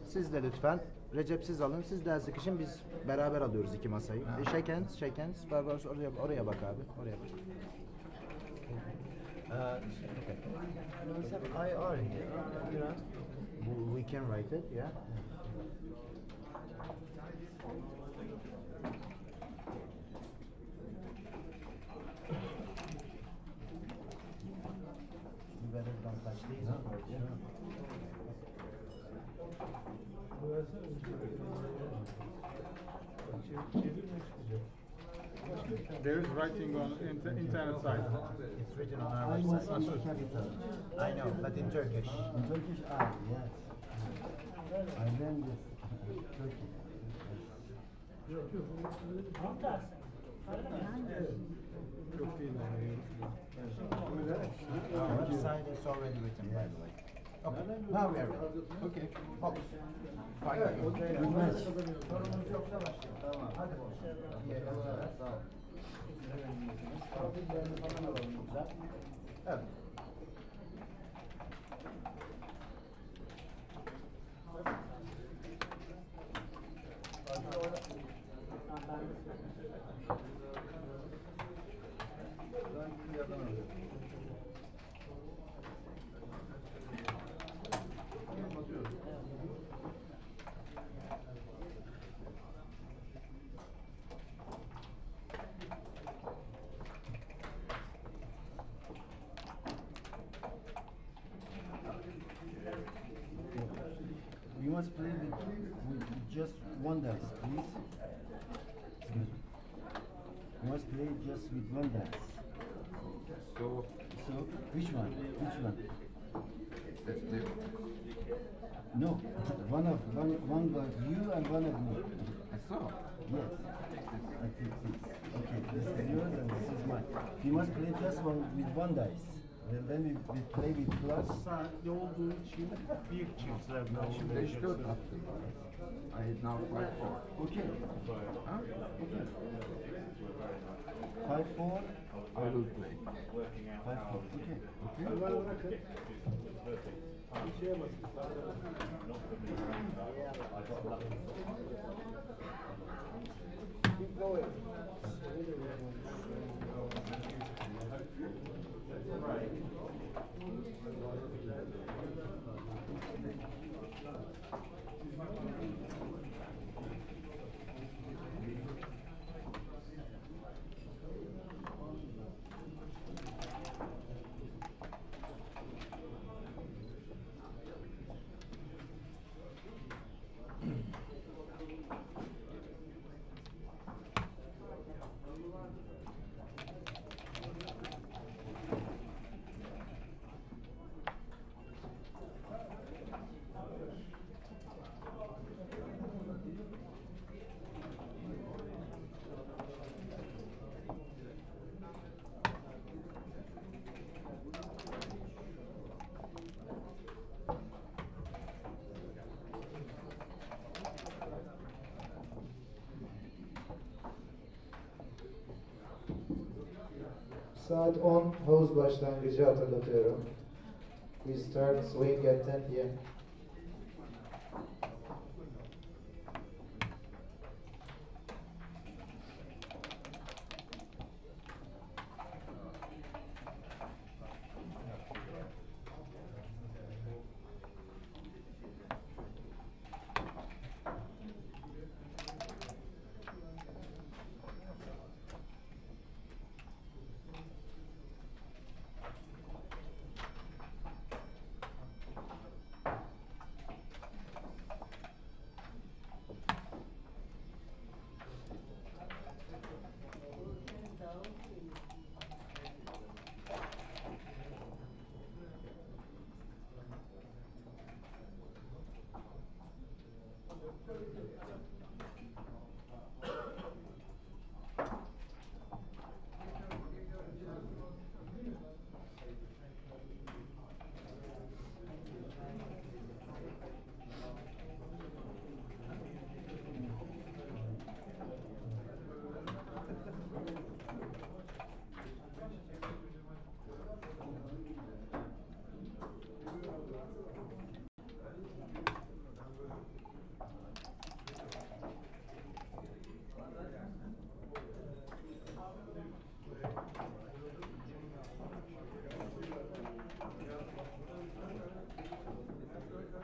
Siz de lütfen. Recep siz alın. Siz de el sıkışın. Biz beraber alıyoruz iki masayı. Shake hands, shake hands. Barbaros oraya bak abi. Oraya bak. Okay. We have IR here. We can write it, yeah. You better don't touch these. There is writing on internet site. It's written on our website. I know, but in Turkish. In Turkish, yes. I learned this Turkish. Our website is already written, by the way. Okay, now we are ready. Okay, hop. Fine. Sorunuz yoksa başlayalım. Tamam, hadi bakalım. Sağ ol. Profillerini falan alalım güzel. Evet. You must play with just one dice, please. Excuse me. You must play just with one dice. So So, which one? Which one? that's the No, one of you and one of me. I saw. Yes. I take this. Okay, this is yours and this is mine. You must play just one with one dice. And then we play with plus. Saatli olduğu için bir çiftlerden Şimdi 5-4 attım. I now 5-4. Okay. Huh? Okay. 5-4. I will play. 5-4. Okay. Okay? Saat 10 havuz başlangıcı hatırlatıyorum. We start swing at 10 p.m.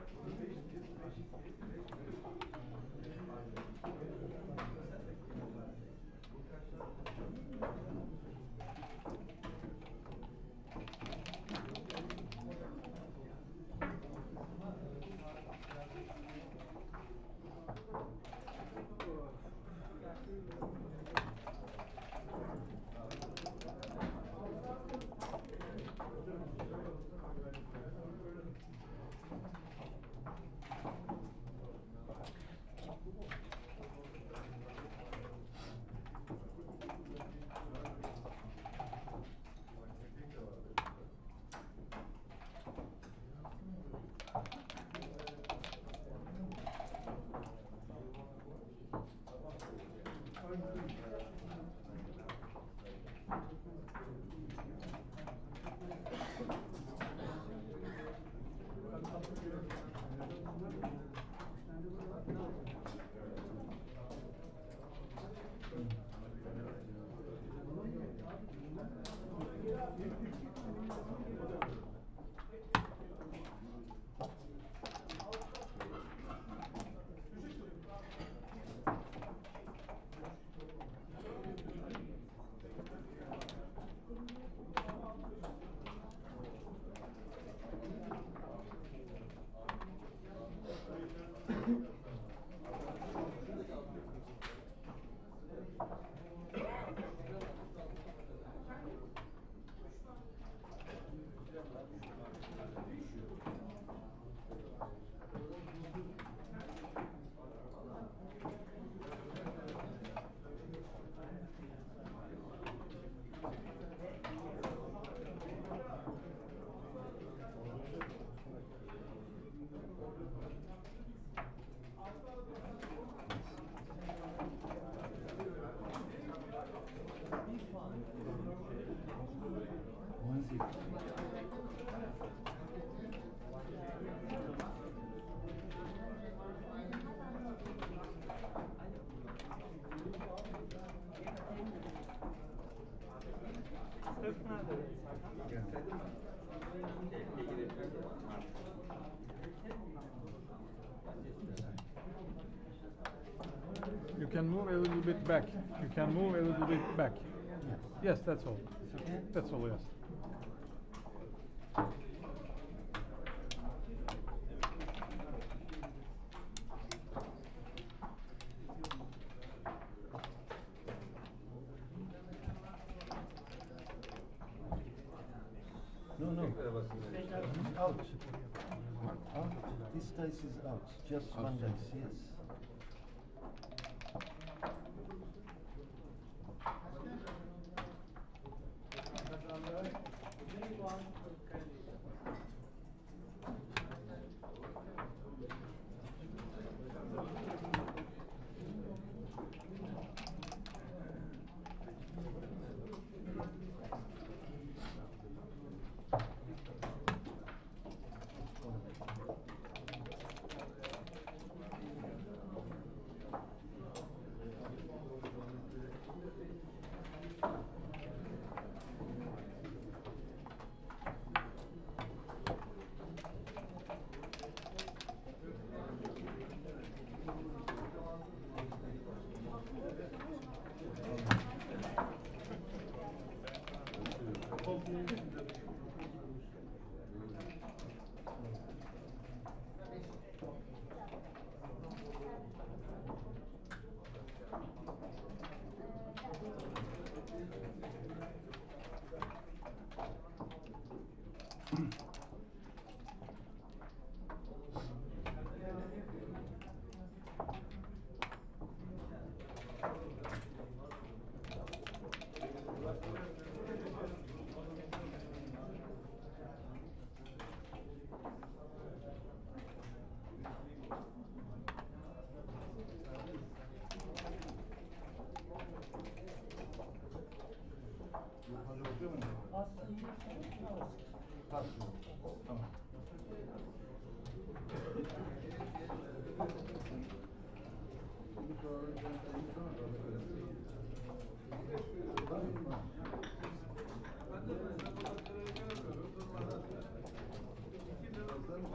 You can move a little bit back. You can move a little bit back. Yes, that's all. It's okay? That's all, yes. No, no. Out. Out. This dice is out. Just one dice, yes.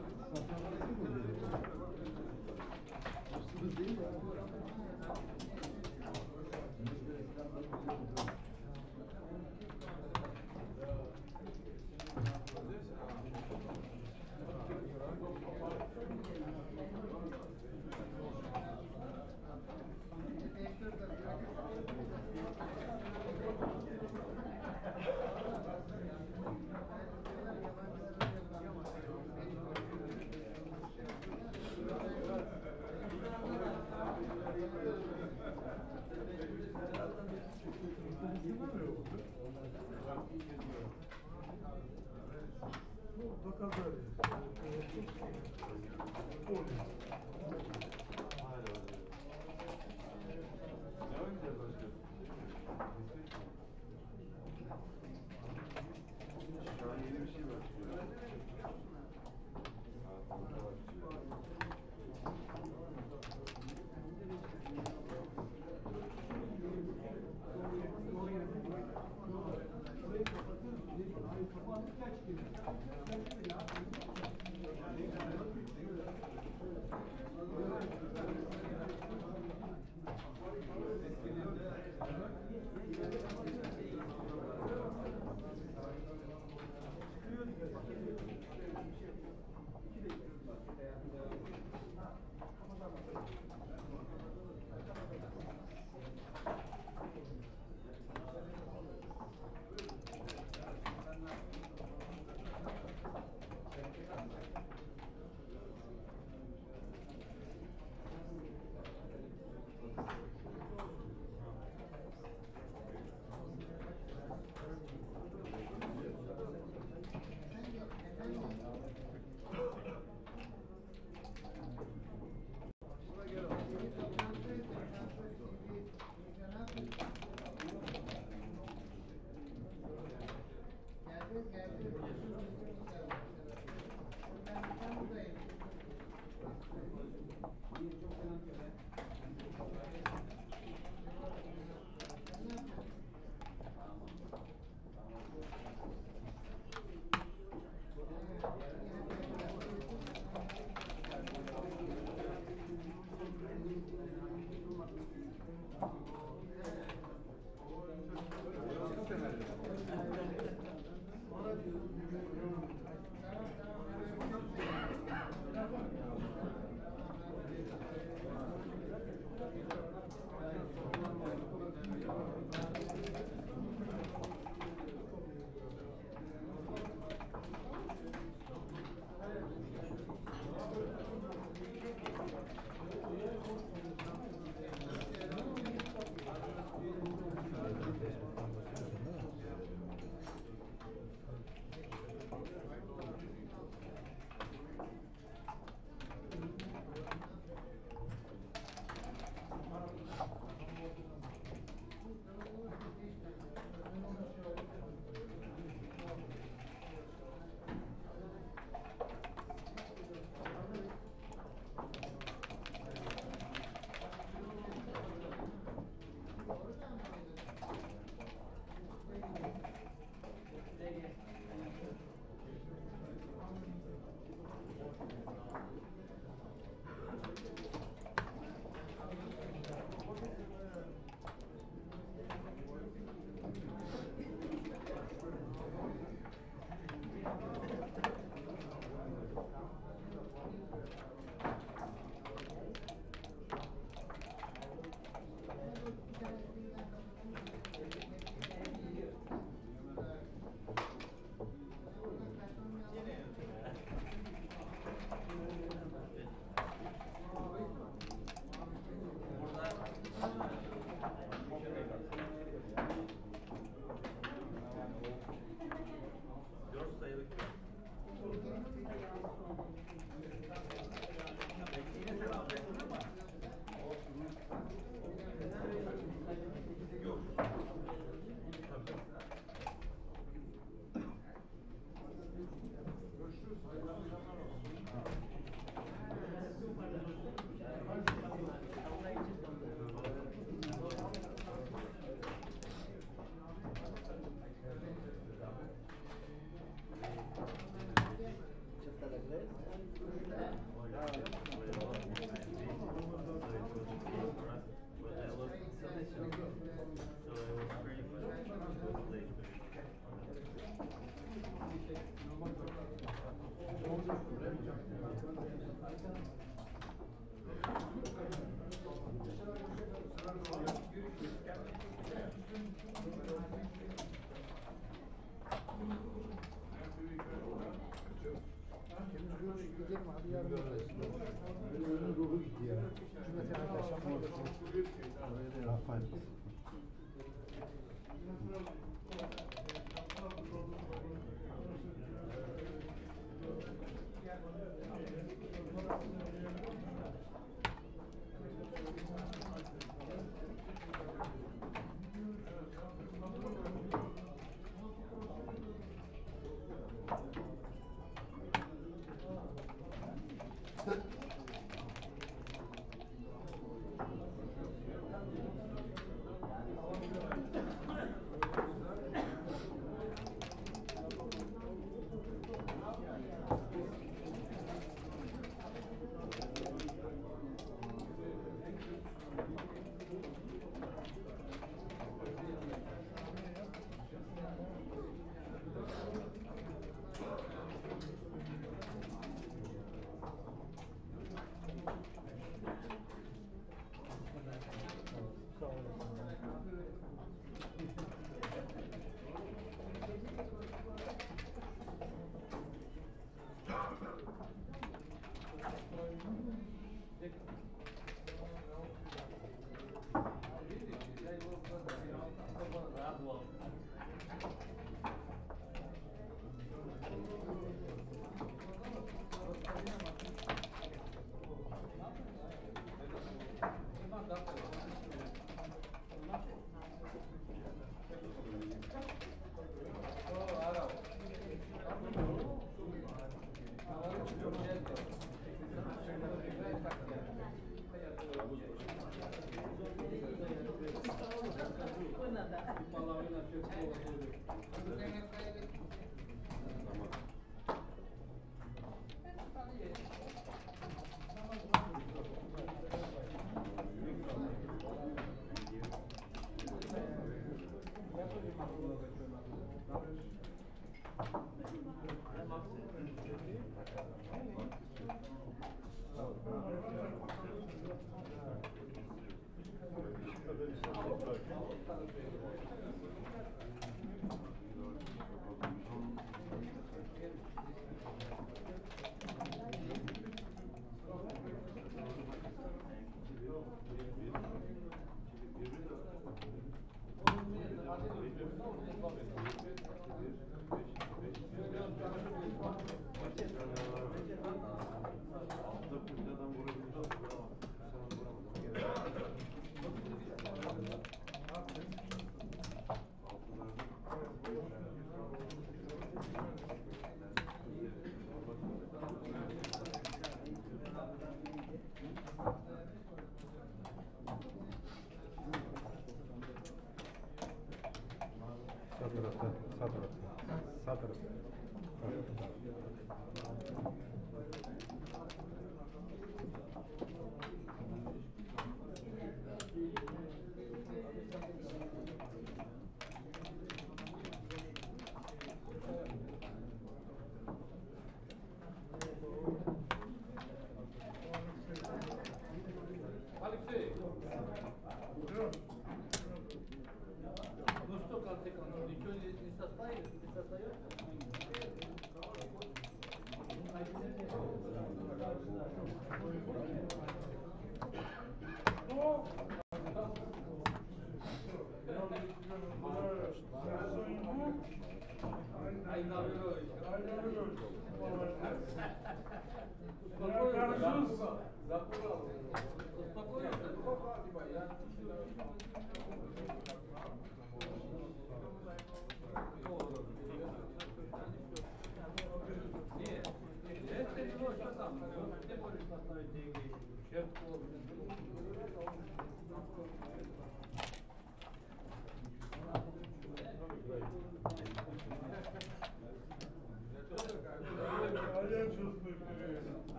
4 sayılık. Rafael.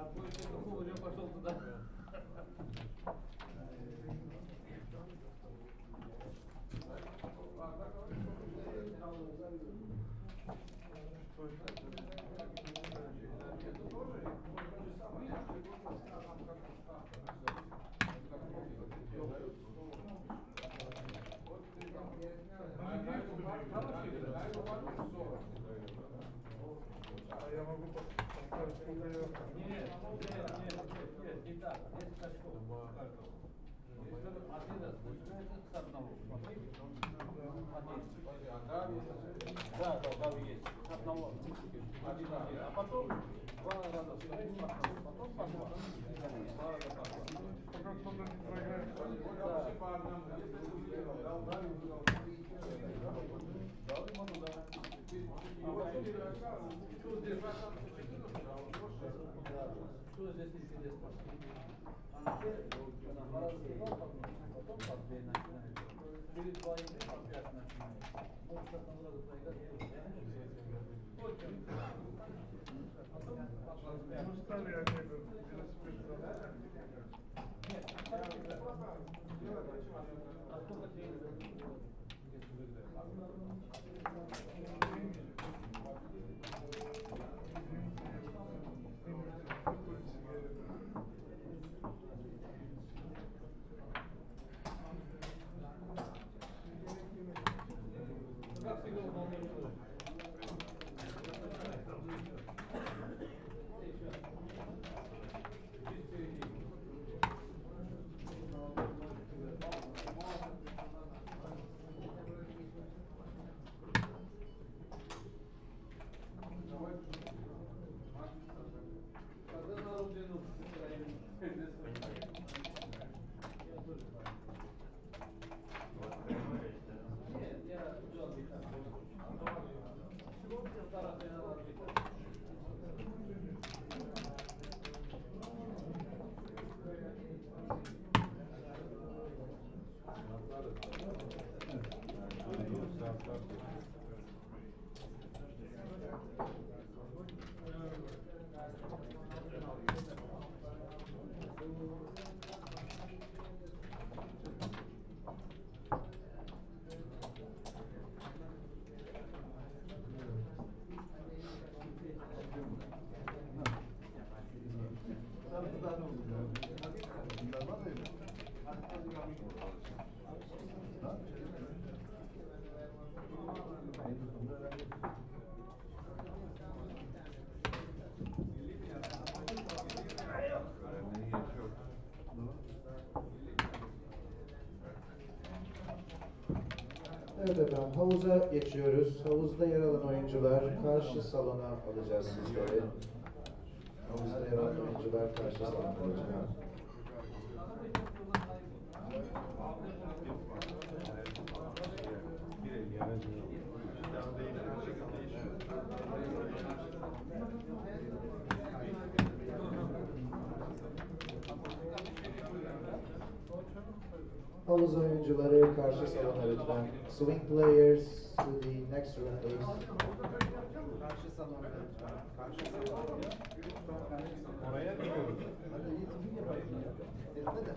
Evet efendim, havuza geçiyoruz. Havuzda yer alan oyuncular karşı salona alacağız sizleri. Havuzda yer alan oyuncular karşı salona lütfen. Havuz oyuncuları karşı salona lütfen. Swing players to the next room please. Karşı salona lütfen. Karşı salona. Oraya gidiyoruz. Hadi iyi swing yaparsın ya. Hadi.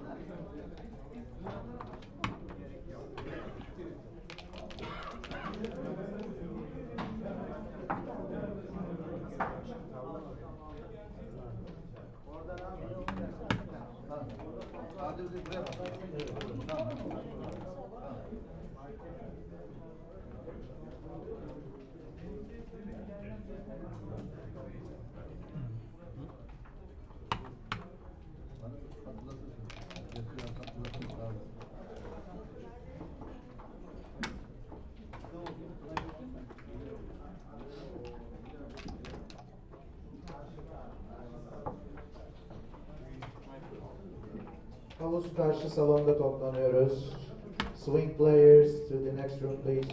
Hadi buraya bak. Tamam. Havuz karşı salonda toplanıyoruz. Swing players to the next room please.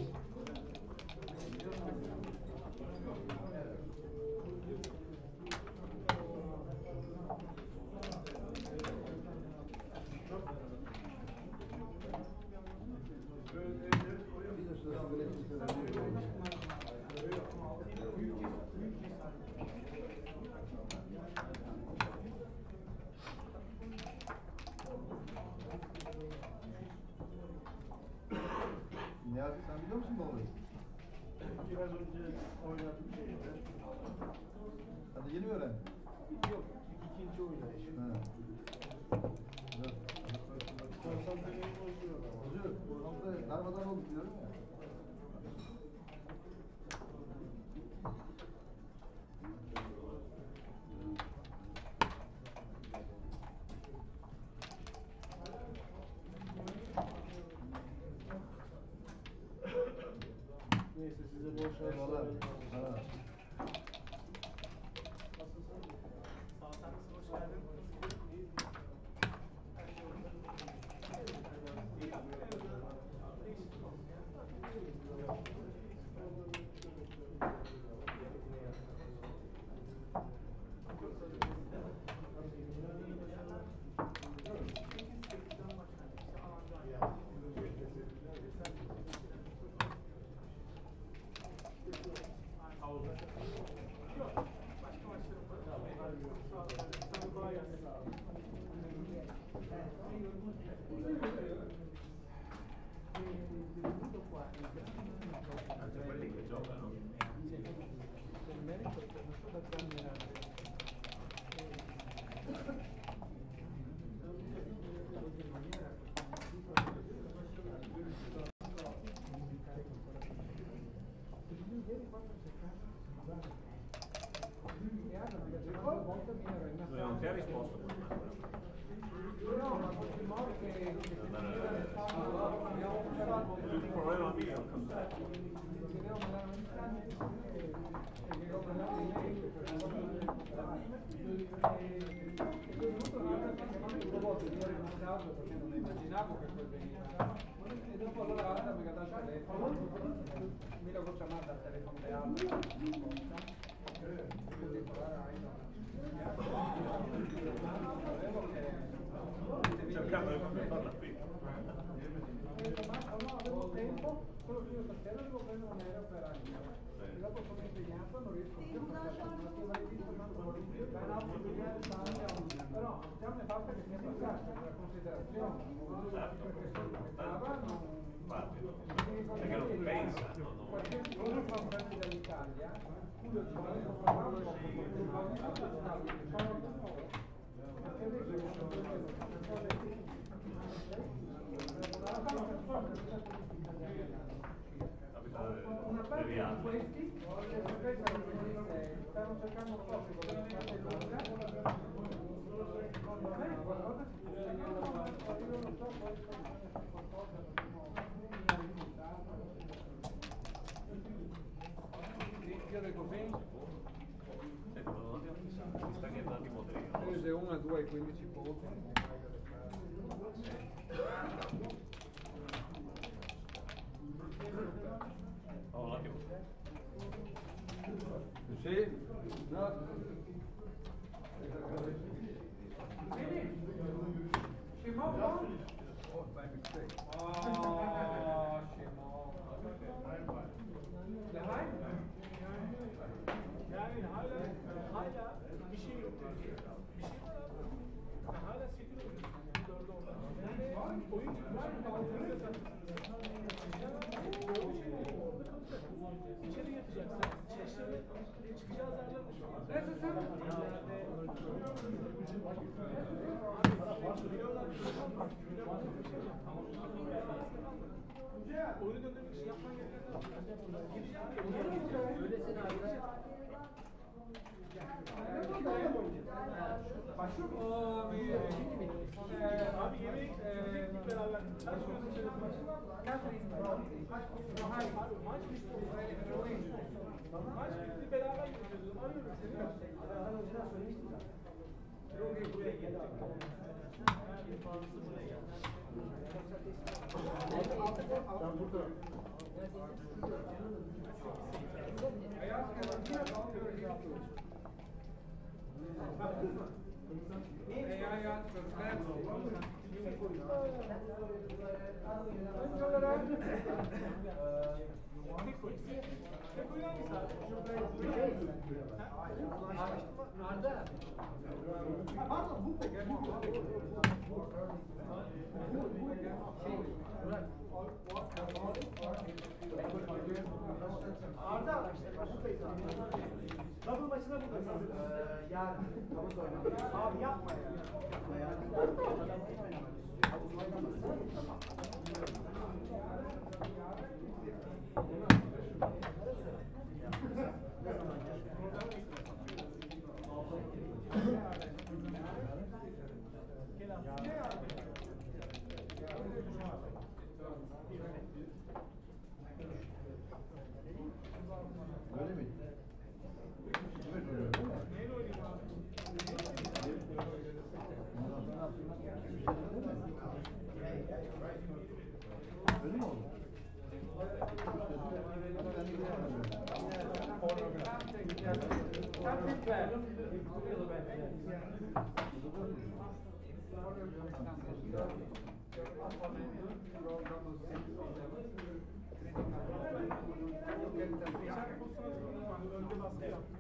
Hadi yeni mi öğrendin? Yok, ikinci oynayış. Ha. Güzel. Konsantreliği bozuyor. Bozuyor. Konsantre darmadan oldu diyorum ya. Neyse size bol şans. Eyvallah. Ha. Anche quelli che giocano. Lui non ti ha risposto. Il problema mio. Immaginavo che poi veniva e dopo allora guarda mi dà il telefono mi lo faccio mandare al telefono di Alba Cercando di farla qui. no, avevo tempo solo che io stasera devo prendere un aereo per Anima e dopo sono impegnato non riesco più a fare non mai visto un altro però già ne basta che sia passato la considerazione perché Infatti, perché non pensa, no? qualsiasi cosa fa parte dall'Italia io ci volevo parlare una parte di questi stanno cercando cose con la parte lunga non è qualcosa che io non so poi qualcosa io le così Mi sta che andando in modello. prese 1 a 2 ai 15 punti Oh, un attimo. sì no Scemo oh by mistake oh Scemo Yani hala bir şey yok. Bir şey var ama hala 8 oynuyor. 4'e oynuyor. Yani oyun var mı? İçeri yatacaksın. Çeşmeye çıkacağız yerler. Oyunu döndürmek için yapman gereken gideceğim. Öylesine abi. Abi yemeğe gittik beraber. Kaç gözün içeri maç bitti. Maç bitti beraber gidiyoruz. Arıyorum seni. Buraya gelecek. Tek oyun. Tek oyun hangisi abi? Arda. Pardon bu peki. Arda araçları buradayız abi. Double maçına buradayız. Yarın havuz oynamak. Abi yapma ya. Öyle mi? Neyle oynayayım abi? Öyle mi oldu? Önce baskı yaptım.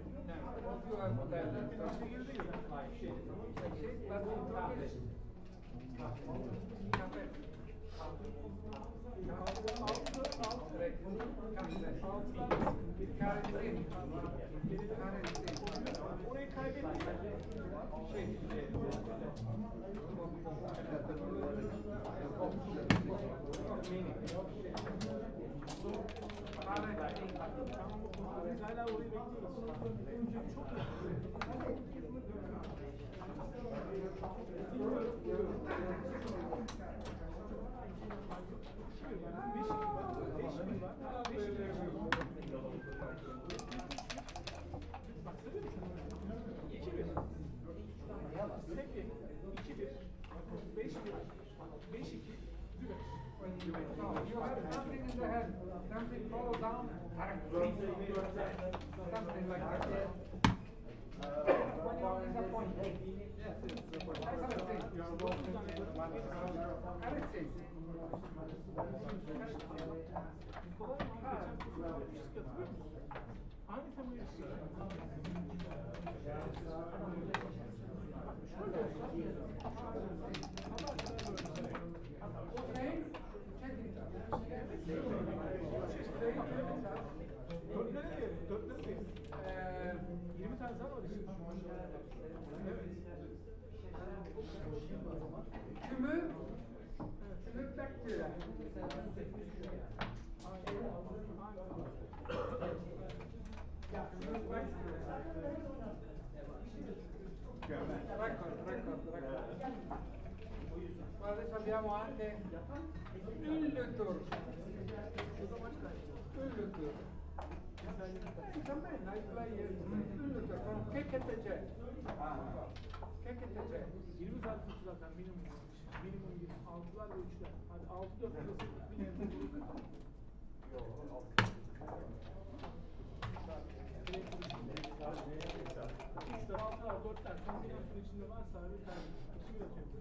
Orayı kaybettik. Biz hala orayı bekliyoruz. Çok You have something in the head, something fall down, something like that. When you're disappointed. Yes, it's disappointing. You are walking everything. aynı temayı Dörtleri 20 tane daha var işte. Evet. Tümü bekliyor. Adesso abbiamo anche il tour. Il tour. Também, nice player. Il tour. Che te c'è? Che te c'è? 20 saat tuttu zaten minimum. Minimum 20. 6'lar ve 3'ler. Hadi 6 4 arası bir evde buluruz. Üçler, altılar, dörtler, kombinasyonun içinde varsa bir tane ikisi üretiyor.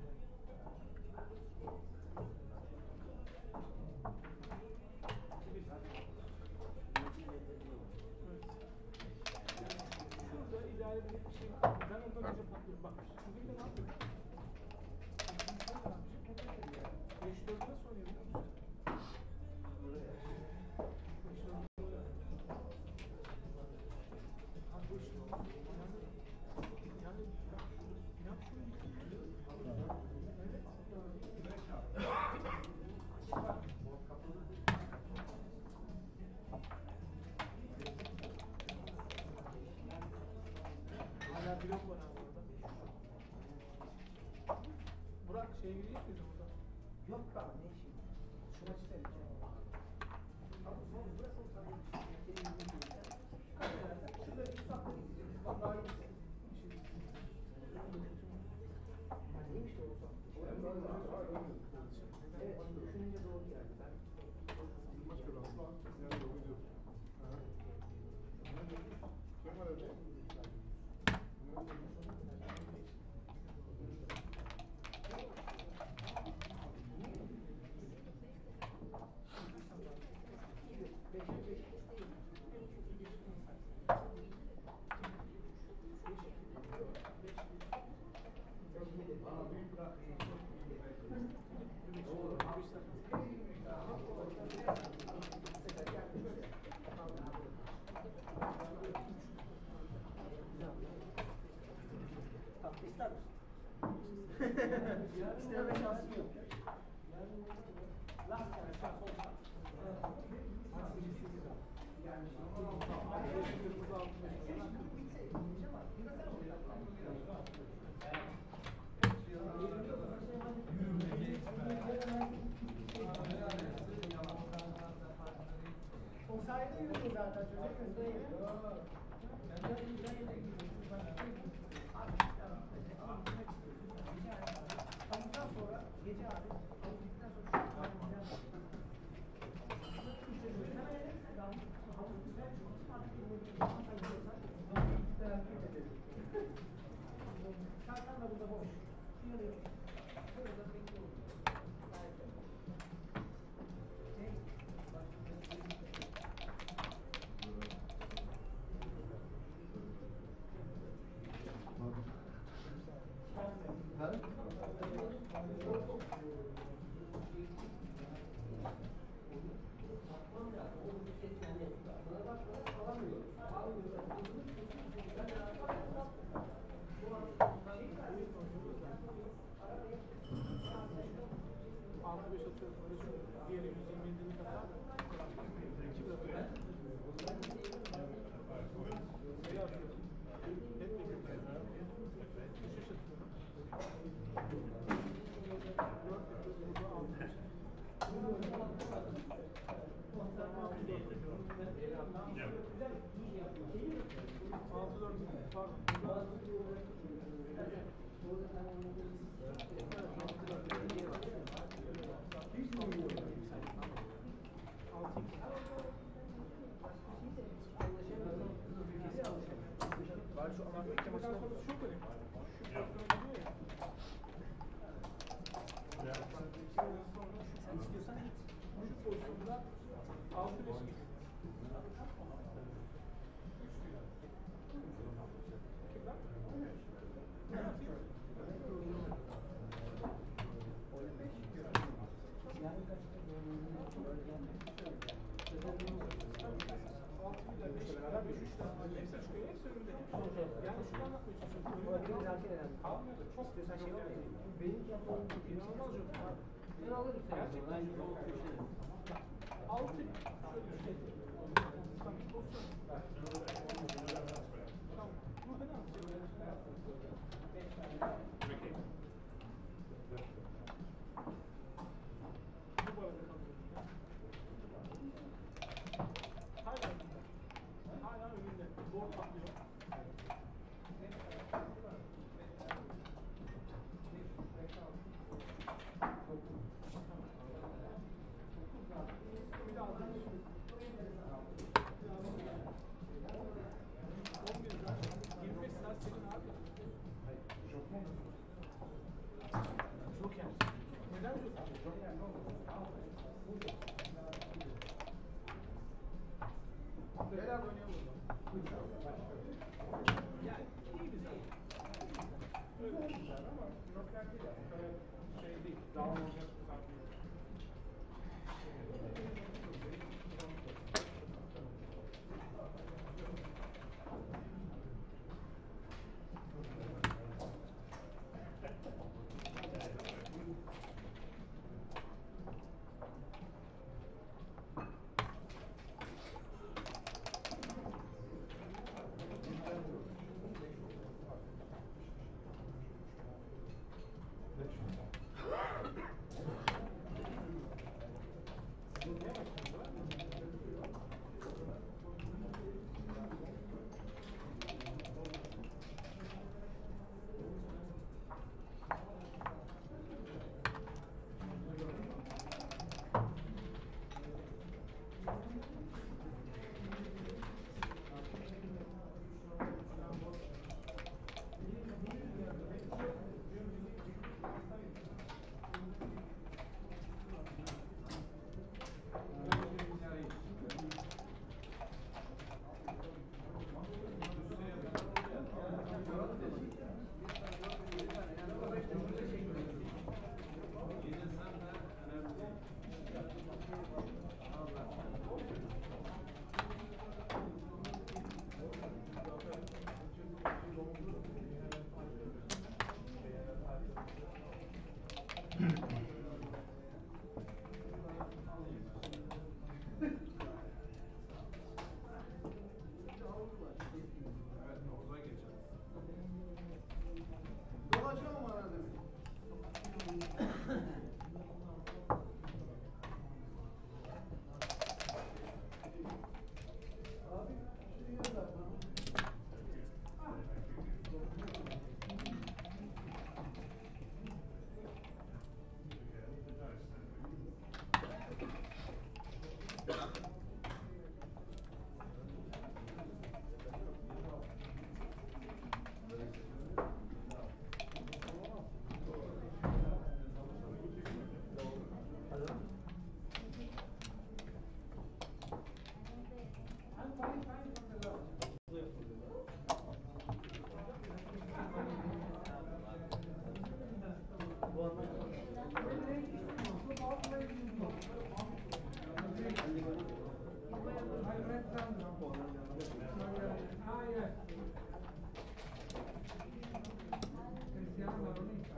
Şurada idare bir şey, ben ondan önce patlıyorum. Bak, şurada bir de ne yapıyorum? 5-4'ü nasıl oynuyor biliyor musun? Hala blok var abi orada. Burak şeye girecek miyiz orada? Yok be abi ne işin? Şuna çıkarım. Şurada bir saklı gideceğiz. Vallahi neymiş o zaman? Evet, düşününce doğru geldi. Ben İster misin? İsteme şansın yok. O sayede yürüdü zaten çocuk hızlı. Ondan sonra gece abi aldıktan sonra Şartan da burada boş. Yanıyor. Burada bekliyorum. Altı beş atıyorum öyle şu diğeri 127'lik atar. İki bırakıyor. Şey yapıyor. Hep bekliyor. Düşüş atıyorum. Dört yapıyoruz burada altı beş. Altı dört pardon. Var şu anahtar kemasından sonra şu böyle. Şu pozisyona gidiyor ya. Sen istiyorsan git. Şu pozisyonda 6-5 git. Yani şunu anlatmaya çalışıyorum. Kalmıyor da çok güzel şey var. Benim yaptığım inanılmaz yok. Ben alırım seni. Gerçekten altı şöyle bir şey. Tamam, pozisyon. Tamam, burada ne yapacağız? Bu arada kalıyor. Hala önünde. Bol patlıyor. Bir daha aldım. 25 saat senin abi. Çok yani. Neden diyorsun? Gel abi oynayalım. Yani iyi güzel. Öyle güzel ama knockout değil yani. Bu kadar şey değil. Down olacak bir saat değil.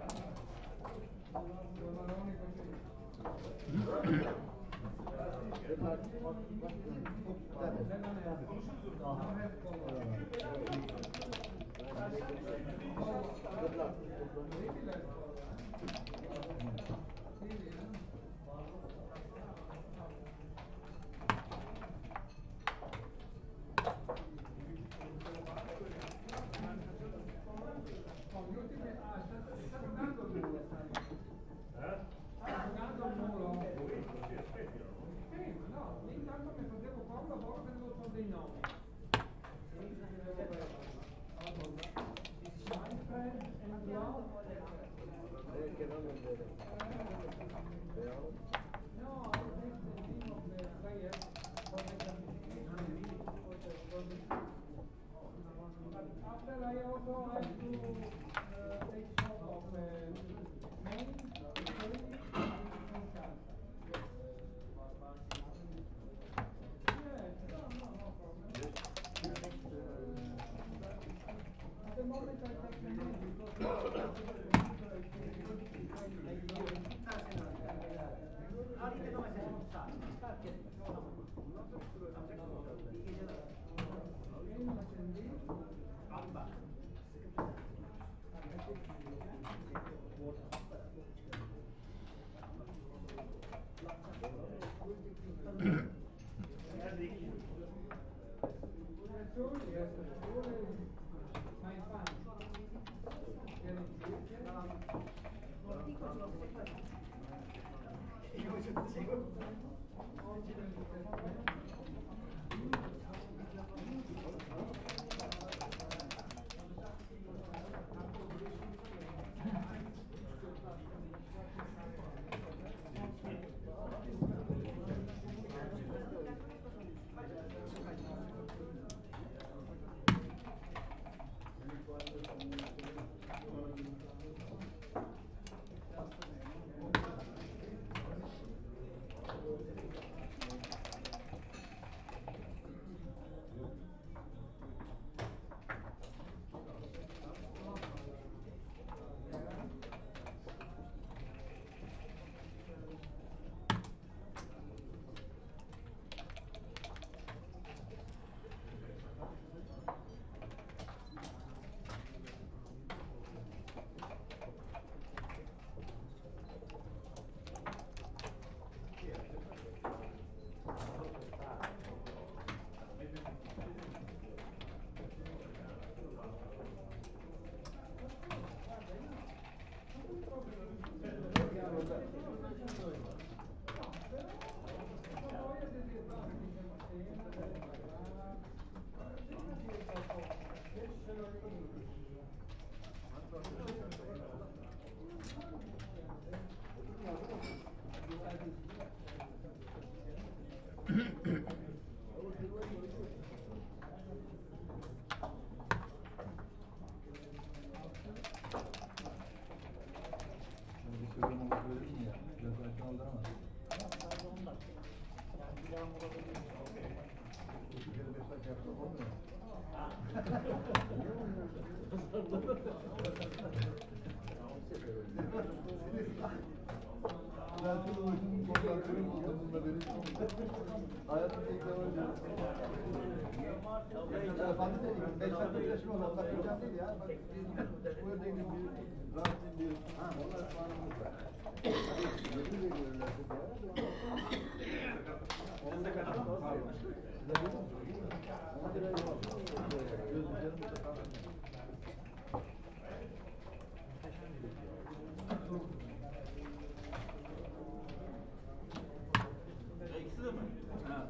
After I also have to take stock of main, At the moment I take the main Hayatımda ilk defa görüyorum. Fatih de 5 yaşım oldu. Allah hocam değil ya. Bak biz bu örneğin bir rahatsız bir onlar puanımız var. Yemin ediyorum artık ya. Onun da kadar fazla. Ona göre gözüm canım da kaldı. İkisi de mi? Ha.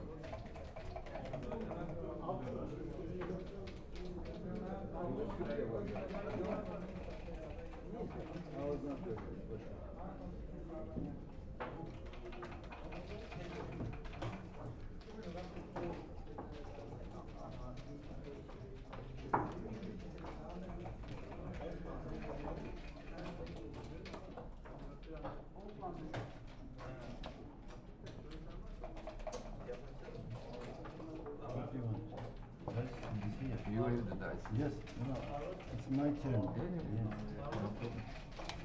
Ağzına söylüyoruz. You have the dice. Yes, no, it's my turn. Yes.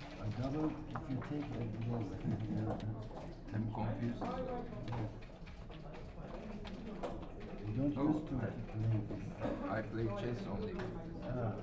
you take it, yes. I'm confused. You don't Oh, used to play this. I play chess only. Ah.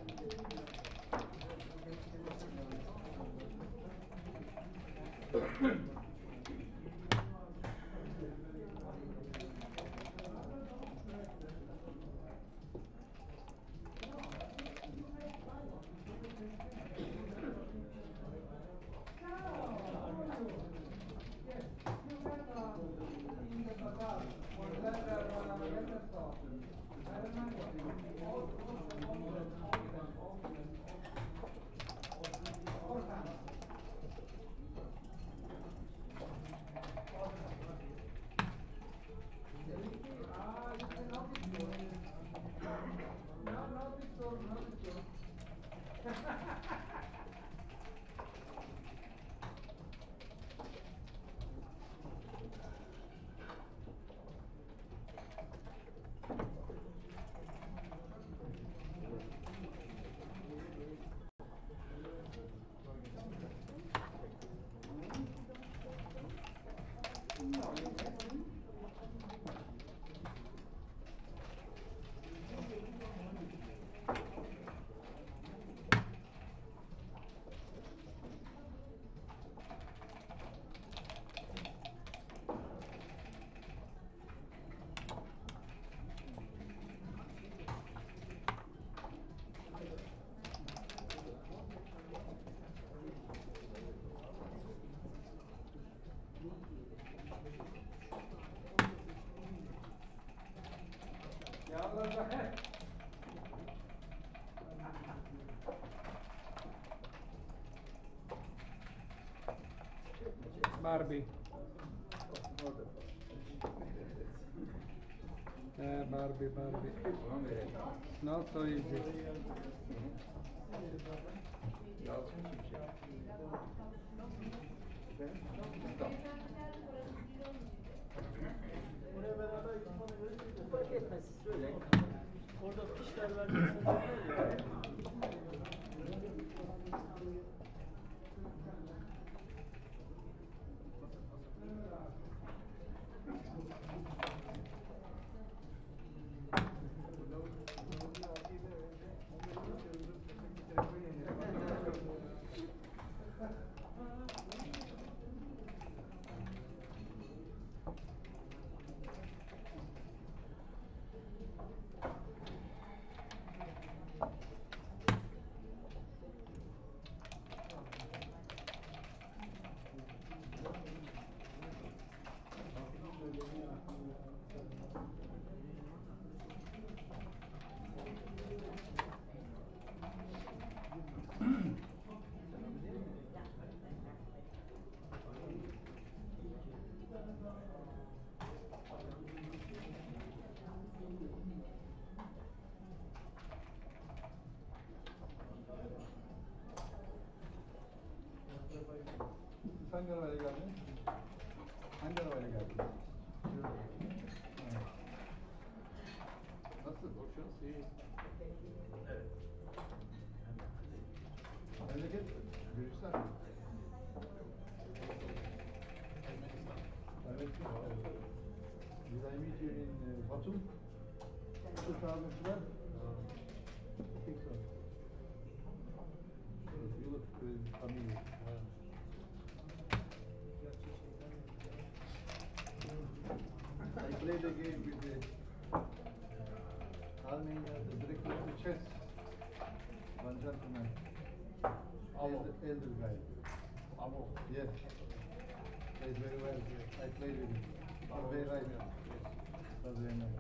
يلا صحيح. Barbie. Barbie. Not so easy. Fark etmez, söyle. Orada fişler vereceksin. Hangi arabaya geldin? Hangi arabaya geldin? Nasıl? Hoşçakalın. İyi. Evet. Memleket Gürcistan. Evet. Did I meet you in Batum? 2012? I think so. You look familiar. I played a game with the Armenia, the director of the chess, one gentleman, elder guy. Amo. Yes, plays very well. I played with him. Very right. Was very nice.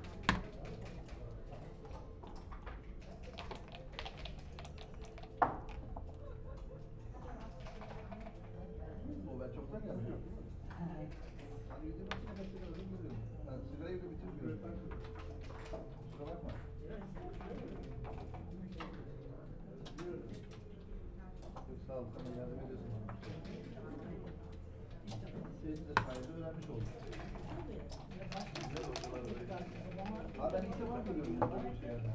O ben çoktan geldim. Hani yüzüne bakınca sigara öldürüyorum. Ben sigarayı da bitirmiyorum. Kusura bakma. Çok sağ ol, sana yardım ediyorsun bana. Senin de sayede öğrenmiş oldum. Güzel hocalar öyle. Aa ben ilk defa görüyorum böyle bir şey yani.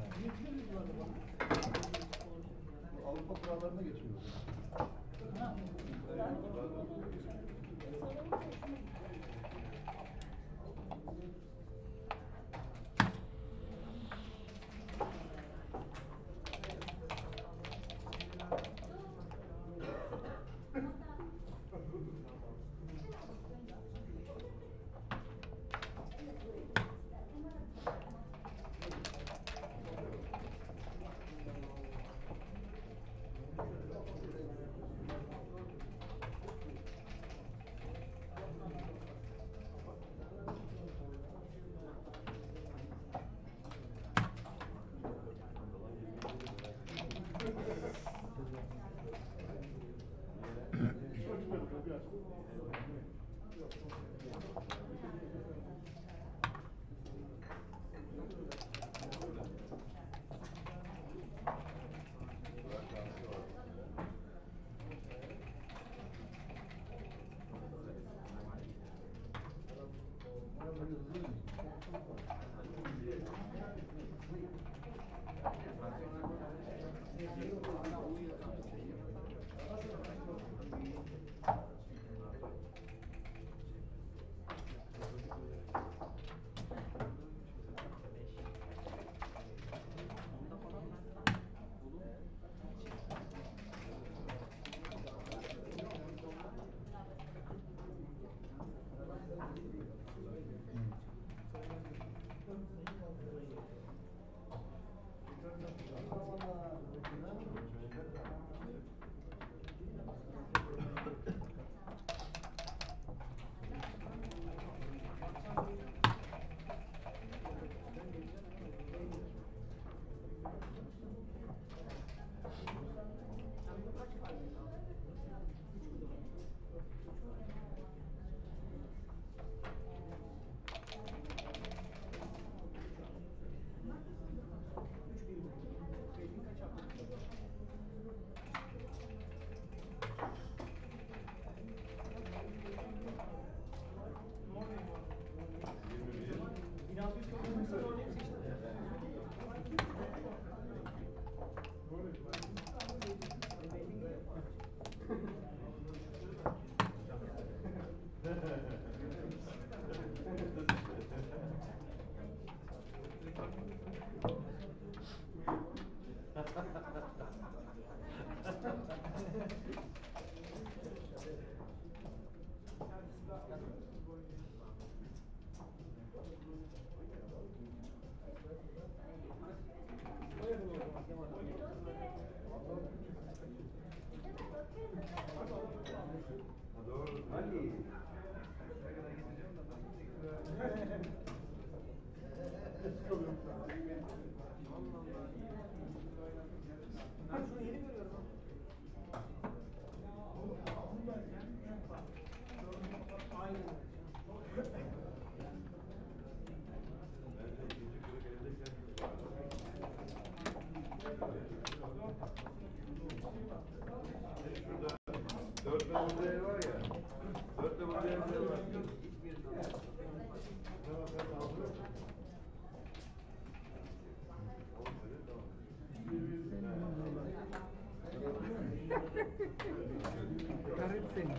Bu Avrupa kurallarına geçiyoruz. Evet. Dört numaralı var ya. Dört numaralı var. Everything.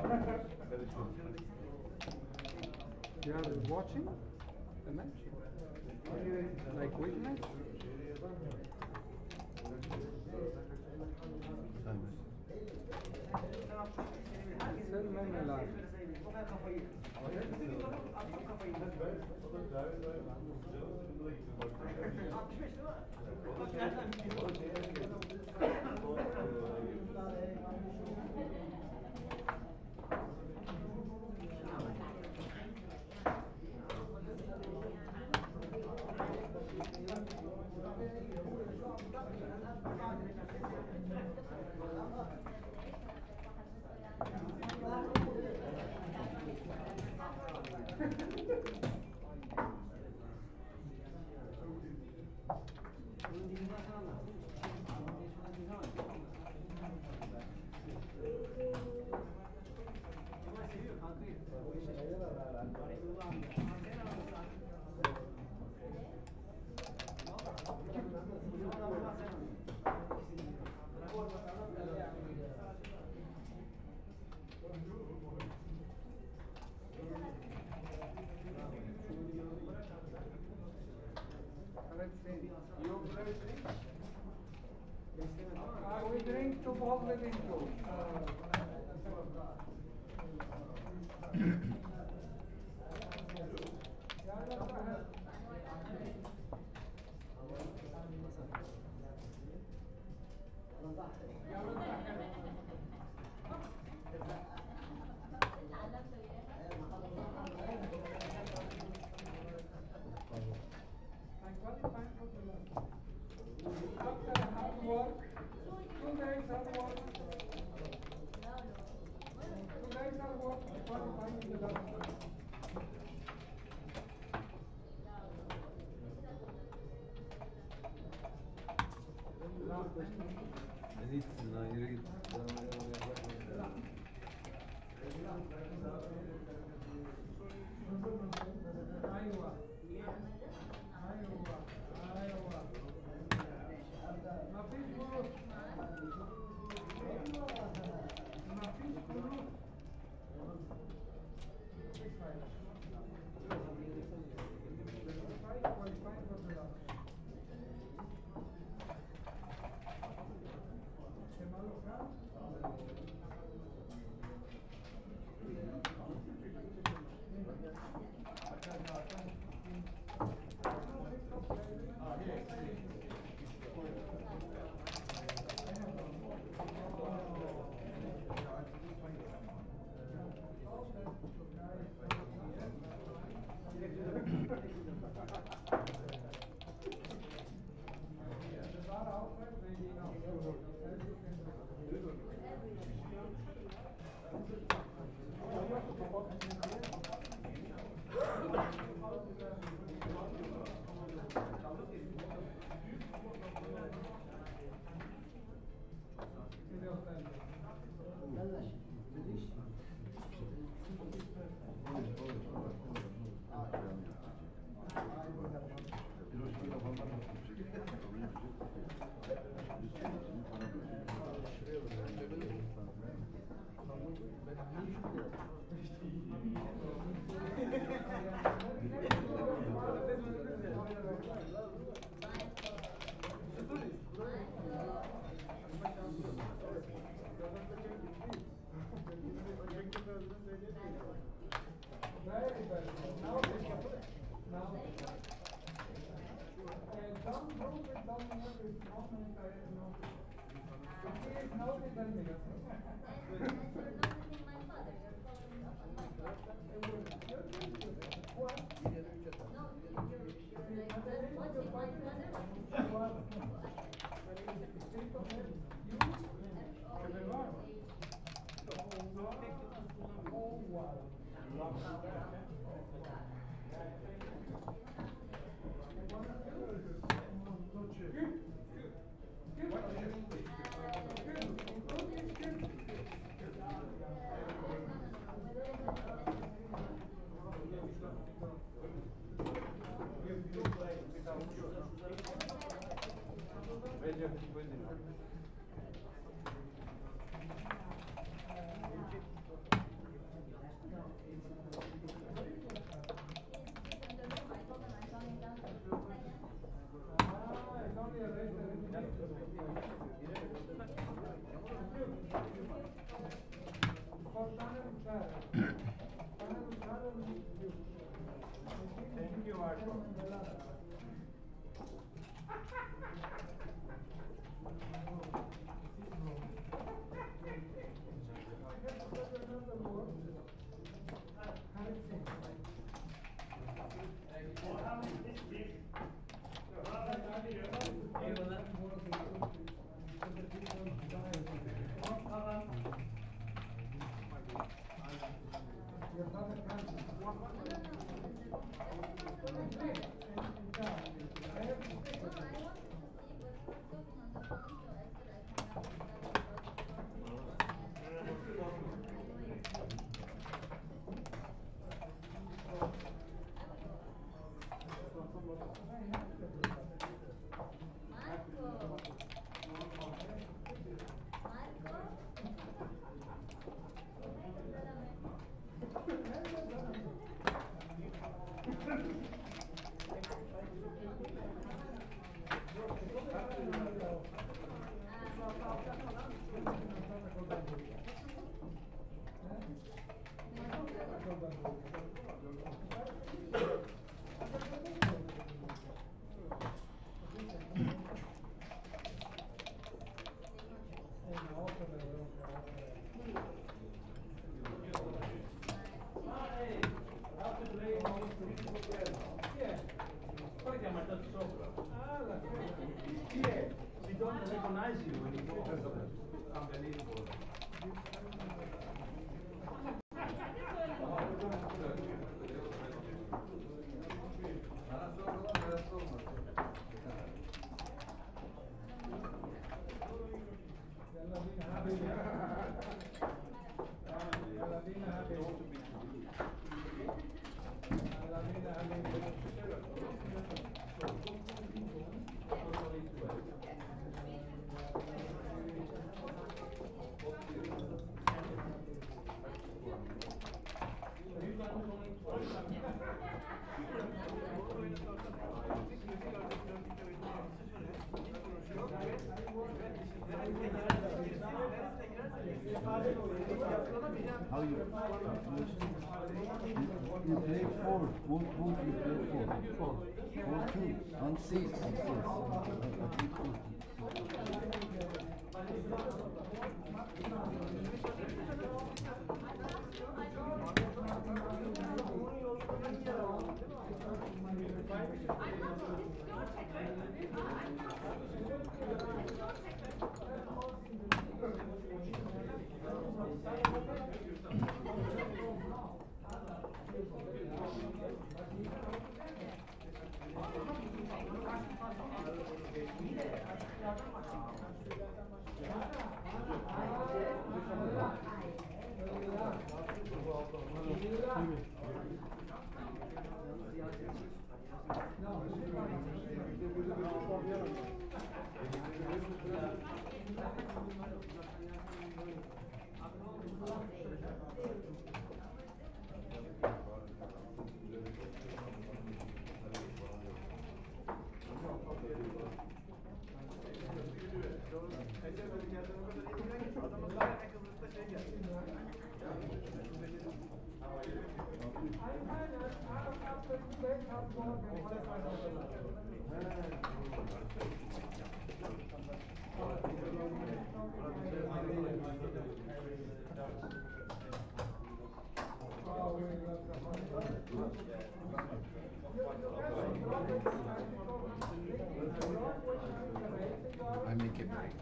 You are watching the match? Like witness? Selman Elal. How you play four. What you play four? 4-2 and 6. I make it break.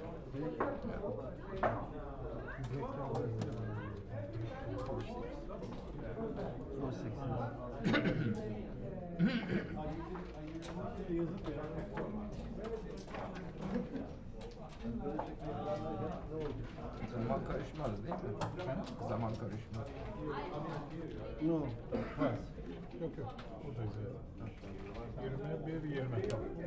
Four six. Zaman karışmaz değil mi? Zaman karışmaz. No, pass. Yok yok. Buradayız ya. 21-20.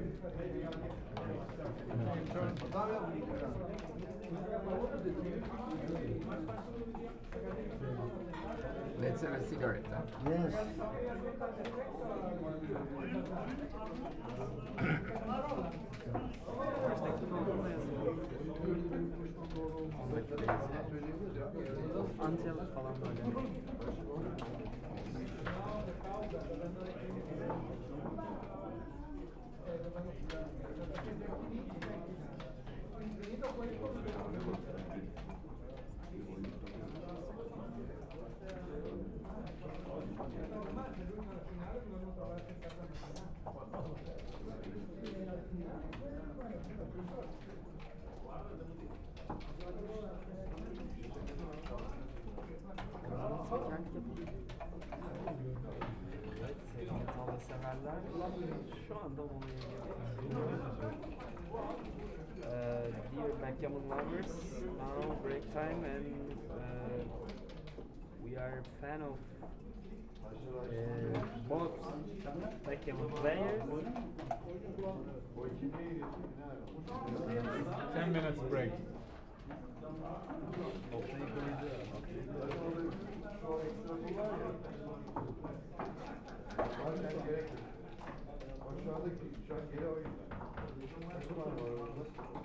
Let's have a cigarette then. Yes. Antel falan böyle. Metal severler şu anda onu dear backgammon lovers, now break time and we are fan of both backgammon players. 10 minutes break. Aşağıdaki şu an geri oyunda. Ne kadar var orada?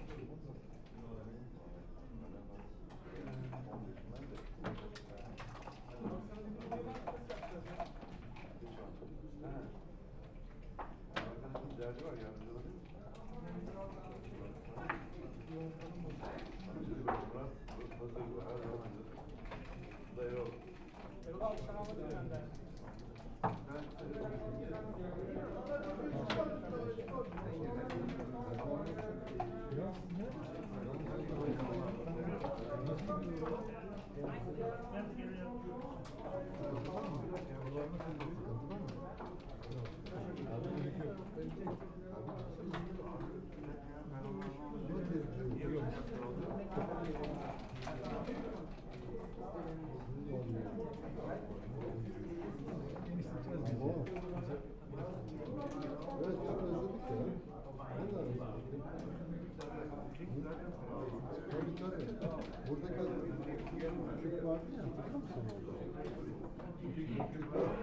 Arkadaşın derdi var yardımcı olabilir mi? Murat, hazır var, her zaman hazır. Bu da Erol. Erol abi sen almadın benden. Evet, çok özledik ya. Ne kadar özledik. Tabii tabii. Burada Türk vardı ya, hatırlıyor musun? Türk var.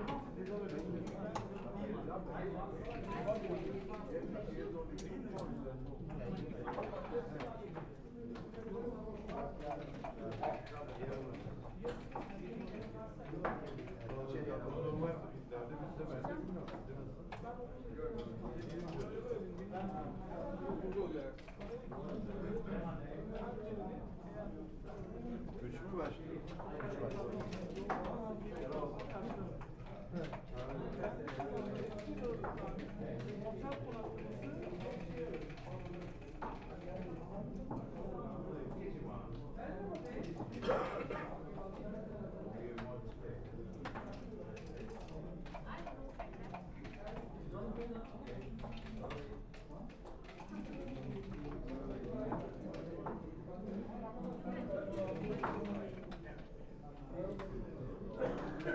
Üç mü başlıyor? Thank you.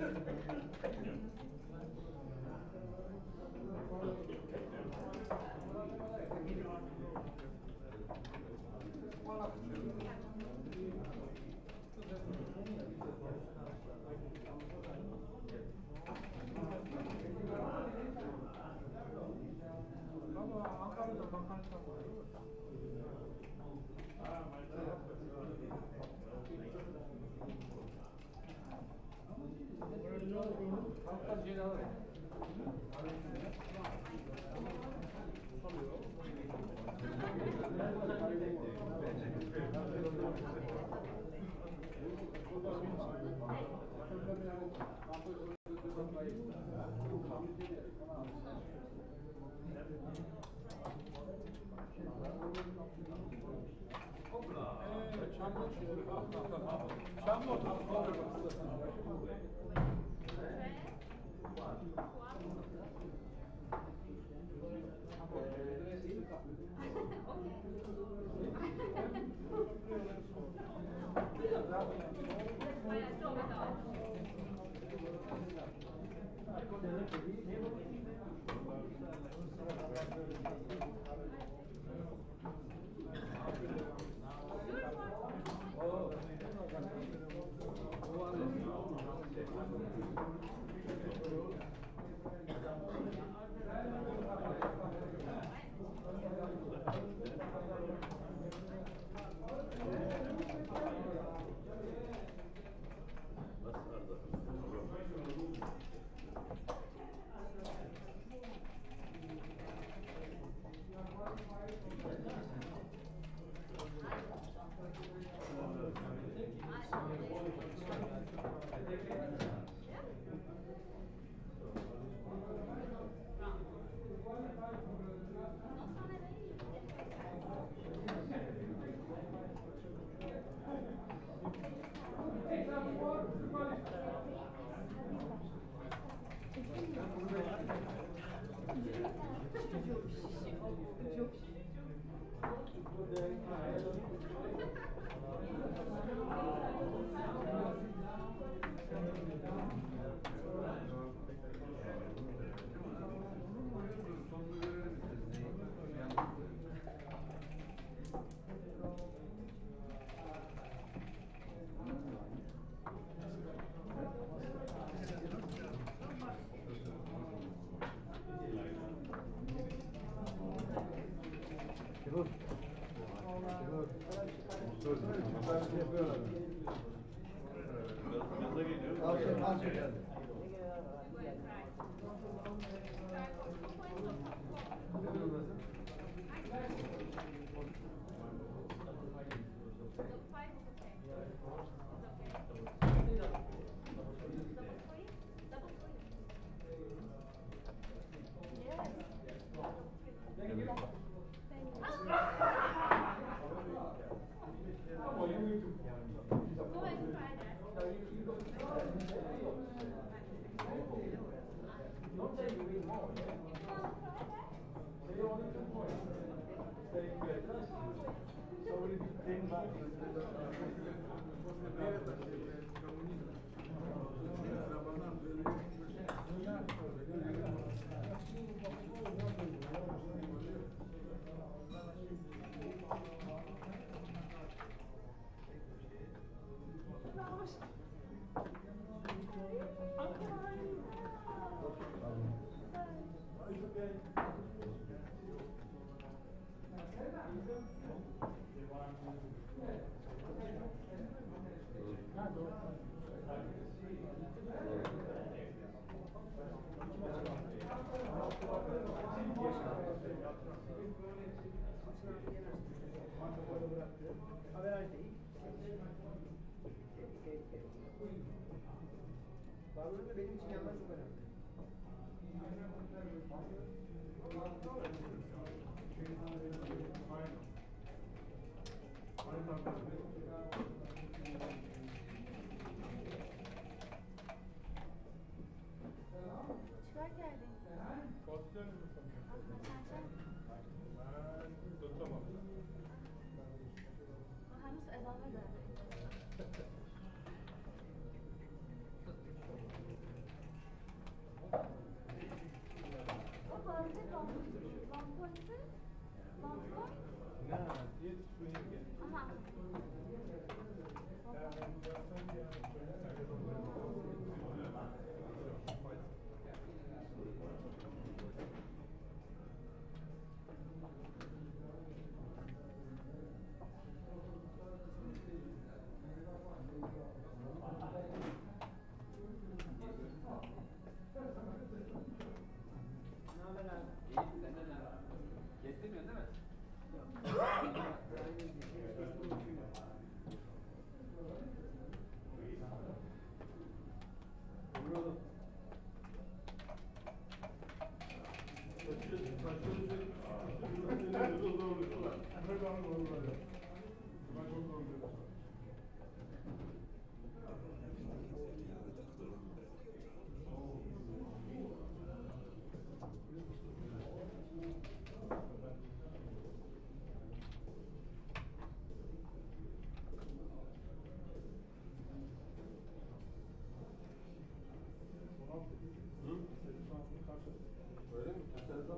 Bağlamında benim için yanlar çok önemli. Çıkar geldin. Henüz ezana geldi.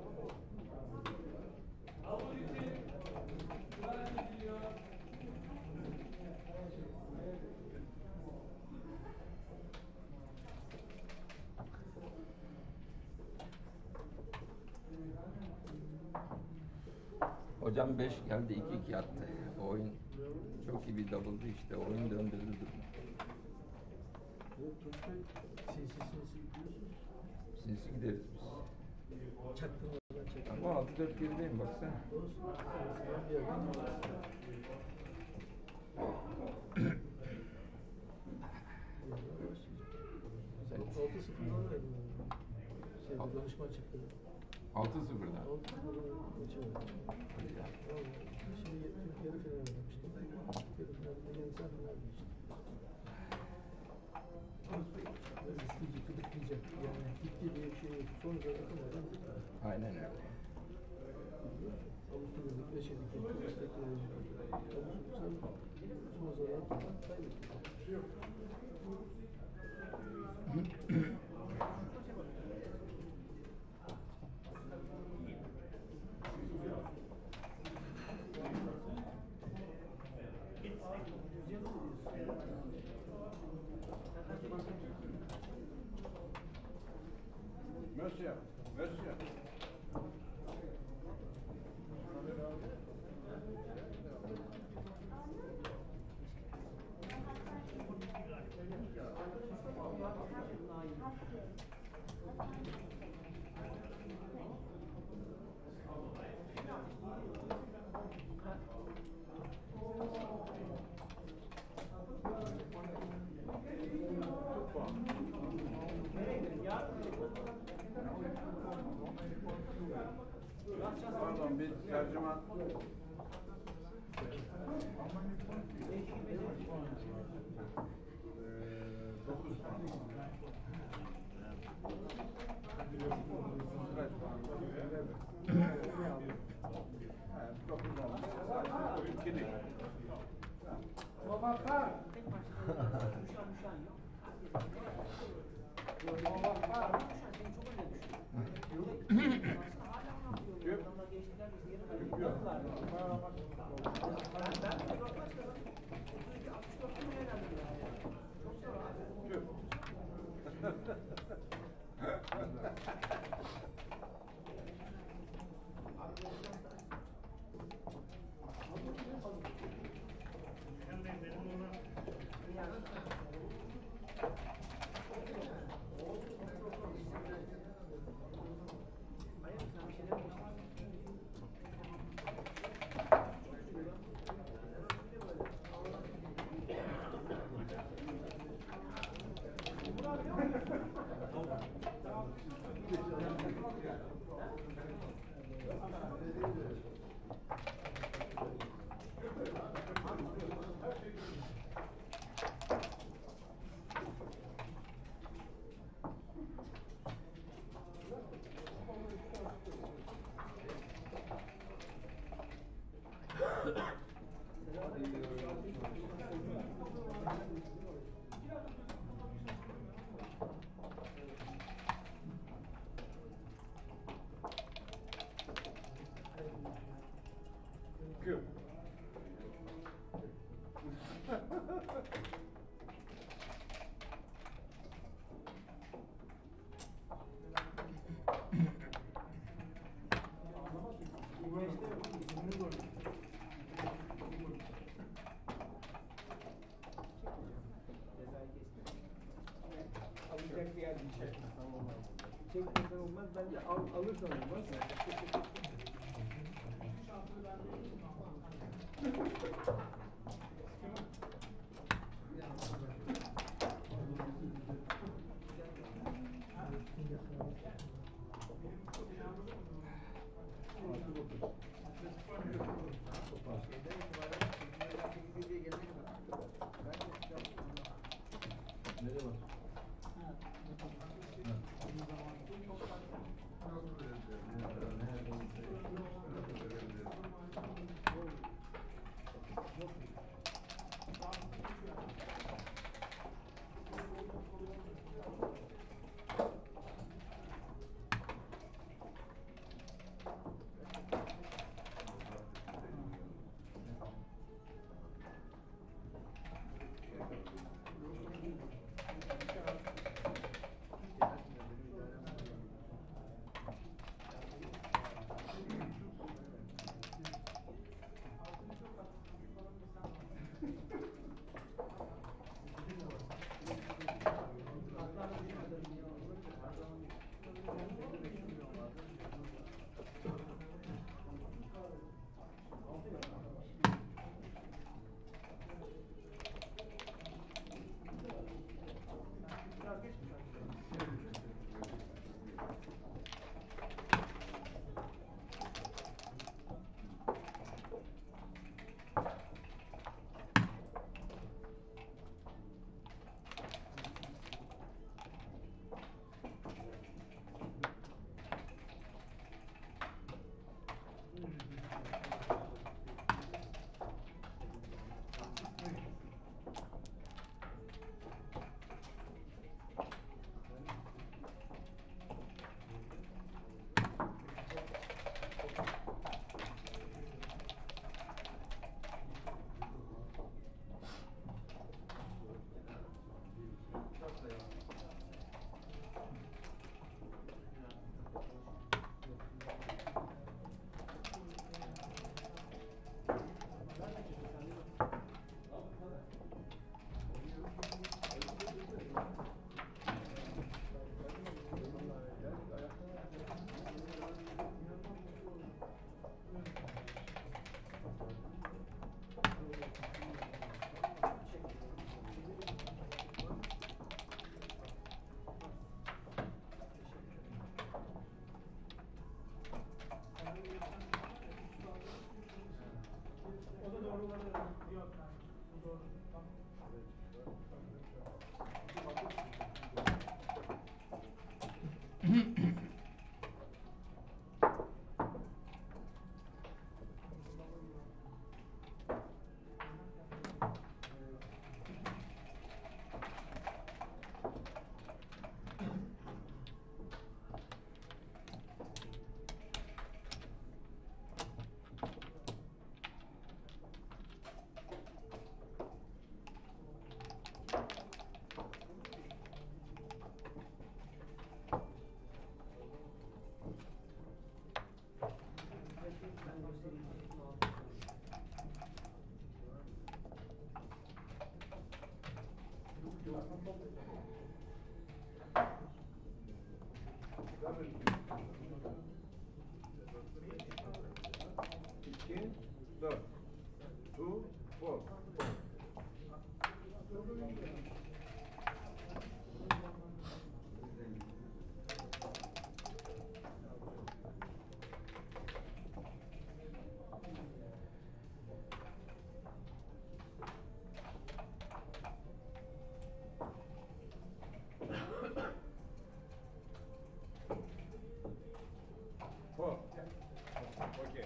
Hocam 5 geldi, 2-2 attı. O oyun çok iyi bir double'dı işte. Oyun döndürdü durumu. Sinsi gideriz biz. Ama 6-4 gerideyim baksana. Danışman çıktı. 6-0'dan. Şimdi yarı final oynamıştım. Yarı finalde yenilsem finalde işte. İsteyecek, gıdıklayacak. Yani gitti diye bir şey yok. Sonuçta takılmadan Aynen öyle. Avusturya'da 5 yedik. Kıbrıs'taki Avusturya son zarar kaybetti. Monsieur, monsieur. Pardon, bir tercüman. 9 puan. Kaç puan? Evet, 9 olmuş. Sadece oyun kili. Alacak bir yer diyecek. Çekmesen olmaz, ben de alırsan olmaz. İki, dört. Two, four. Four. Okay.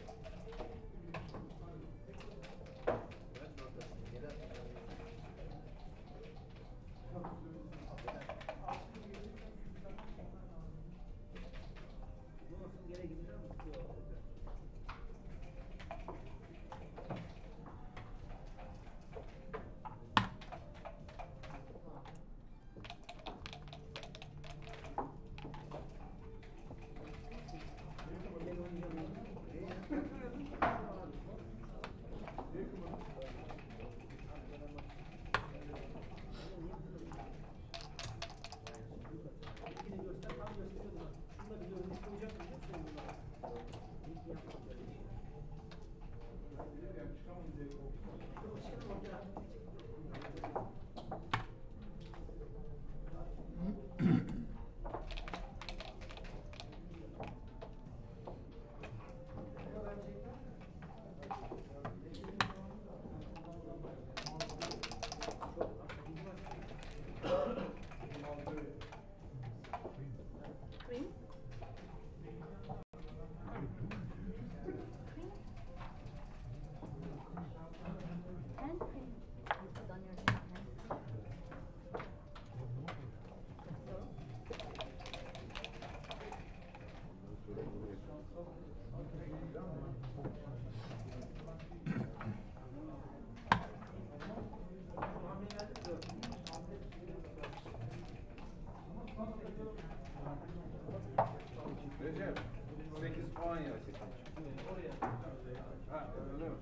Cream? Hand cream. You put on your hand cream. So? Recep, 8 puan ya. Ha, öyle mi?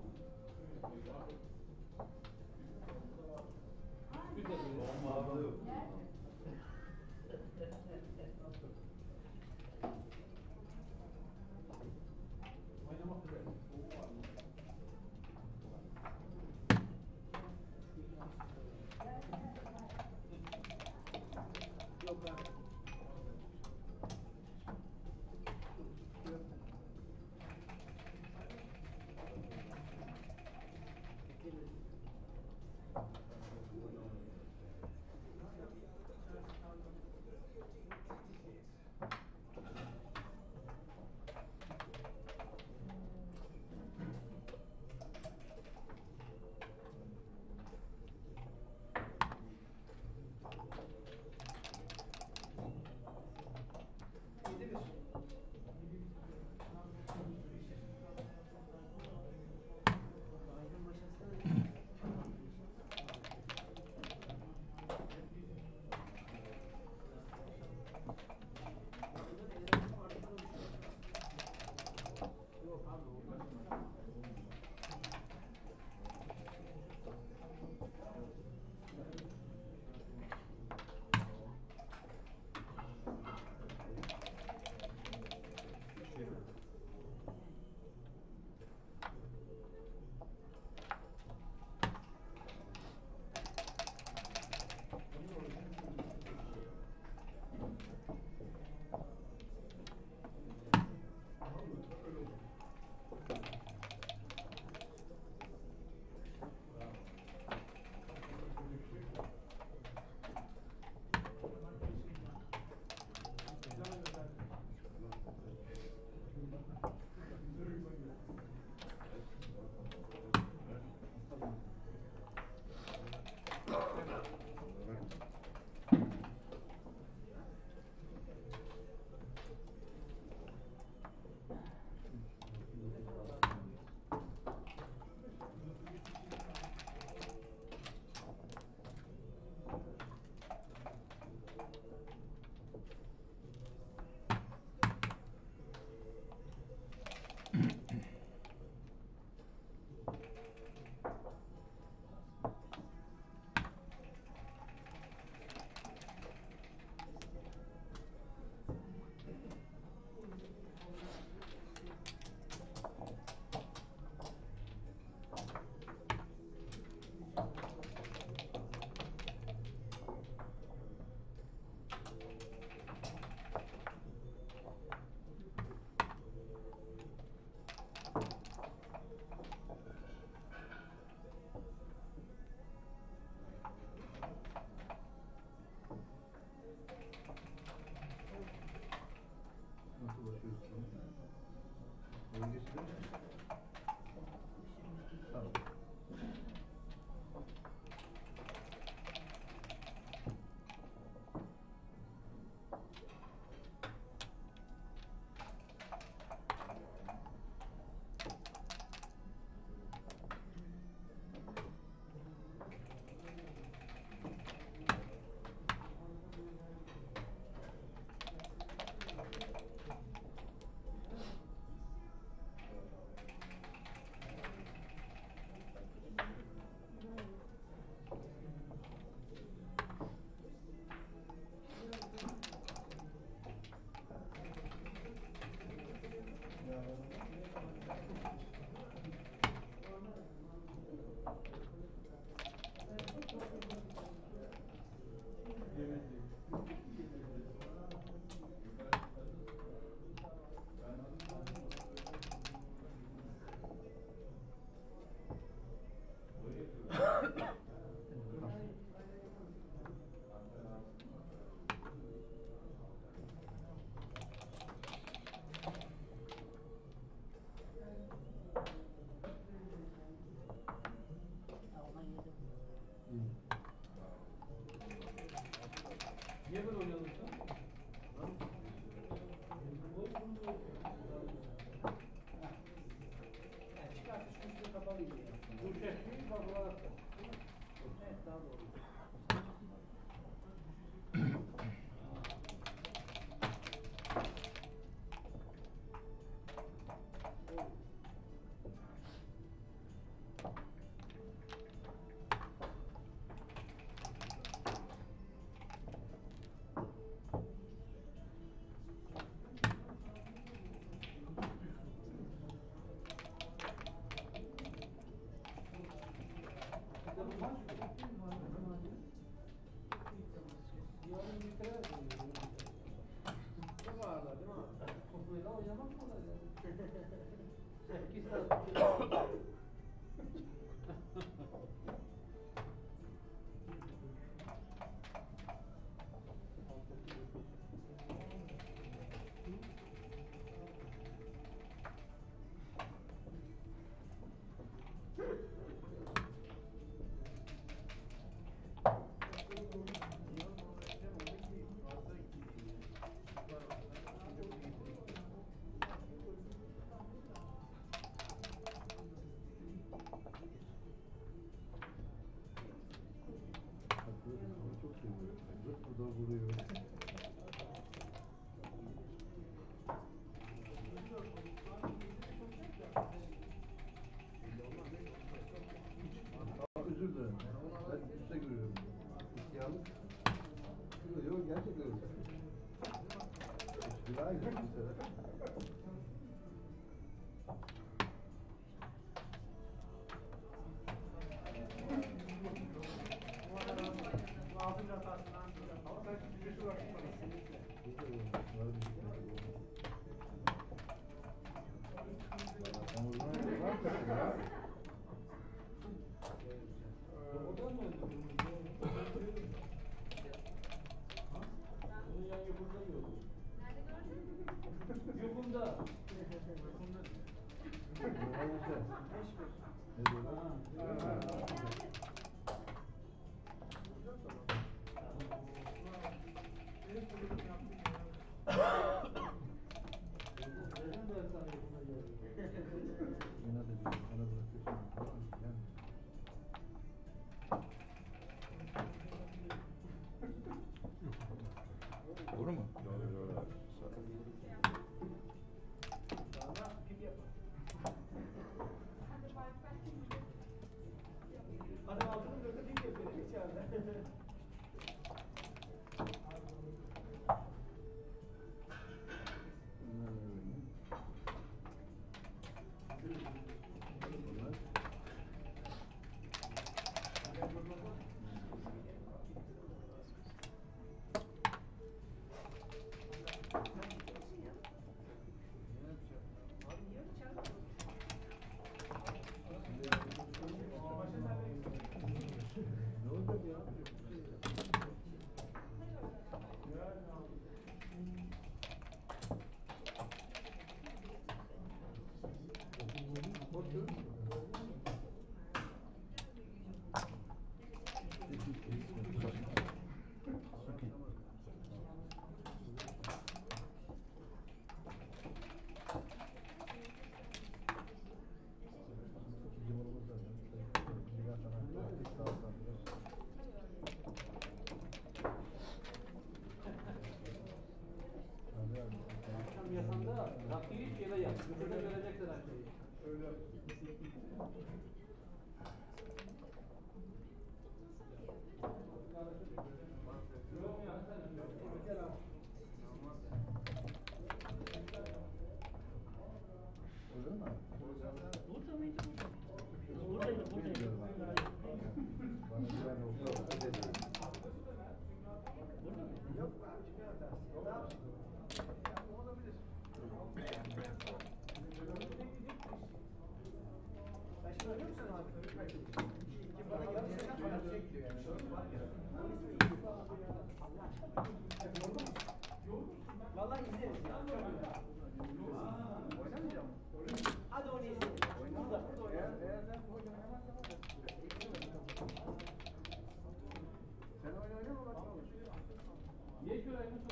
Olmadı. Tamam. Niye böyle oynadın sen? Çıkartış üstüne kapalıydı ya. Bu şekli bakılarak da. Evet, daha doğru. Yarın bitirer mi? Çok ağırlar değil mi? Böyle oynamak mı olacak? 8 saat. Çok seviyorum. Burada vuruyor. Özür dilerim. Ben üstte görüyorum. İhtiyarlık. Yok gerçekten öyle. Daha güzel bir sefer. Altıncı hatasından ama sen şimdi bir yaşı bıraktın bana. Oradan mı öldürdün? Bunun yan yapımda yok. Yapımda. da raktiyi şeyle yap. Yüzüne göreceksin her şeyi. Şöyle. Burada mı? Bana güven oldu. Vallahi izleriz ya. Oynamayacağım. Hadi onu izleyelim. Burada. Eğer ben oynamazsam olur. Sen oynama bak ne olur. Niye şöyle oynuyorsun?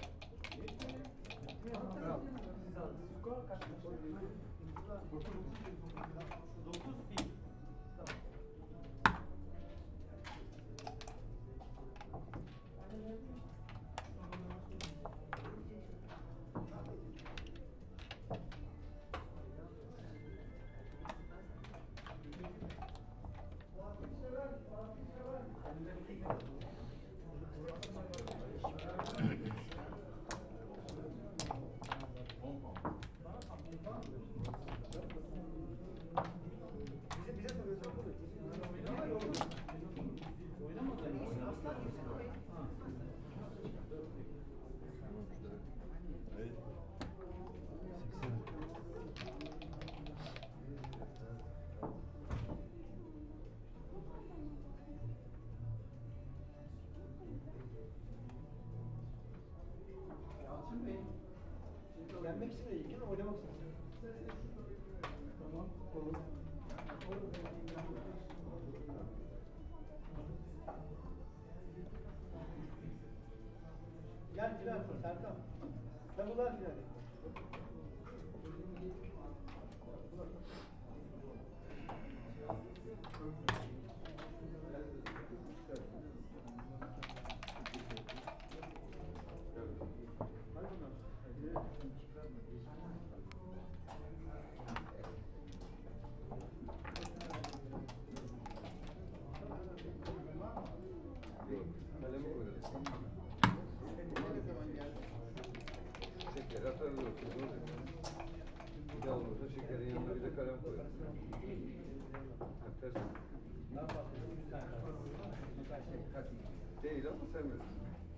Skor kaç? 9-1. Yenmek için de ilgili mi? Oynamak için mi? Tamam. Olur. Gel final Serkan. Double finali. Kalemi koyarız. Şeker atarız ortaya. Bir de olursa şekerin yanına bir de kalem koyarız. Ters. Değil ama sen bilirsin.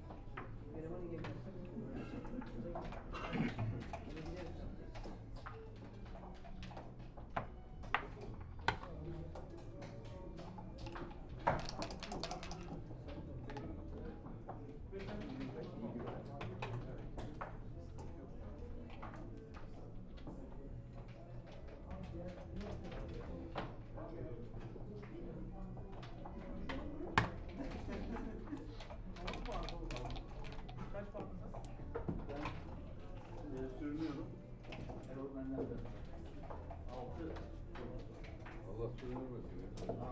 Kaç farkın var? Ben sürünüyorum. Allah sürünmesin ya.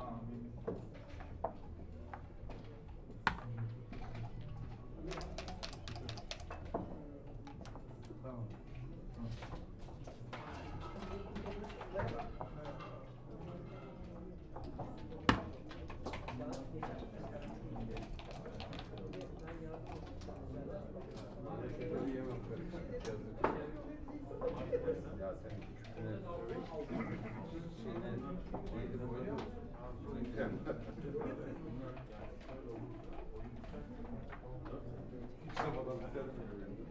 Tamam. Şeker yiyemem karışık. Ya sen neydi koyalım? Kafadan biter mi?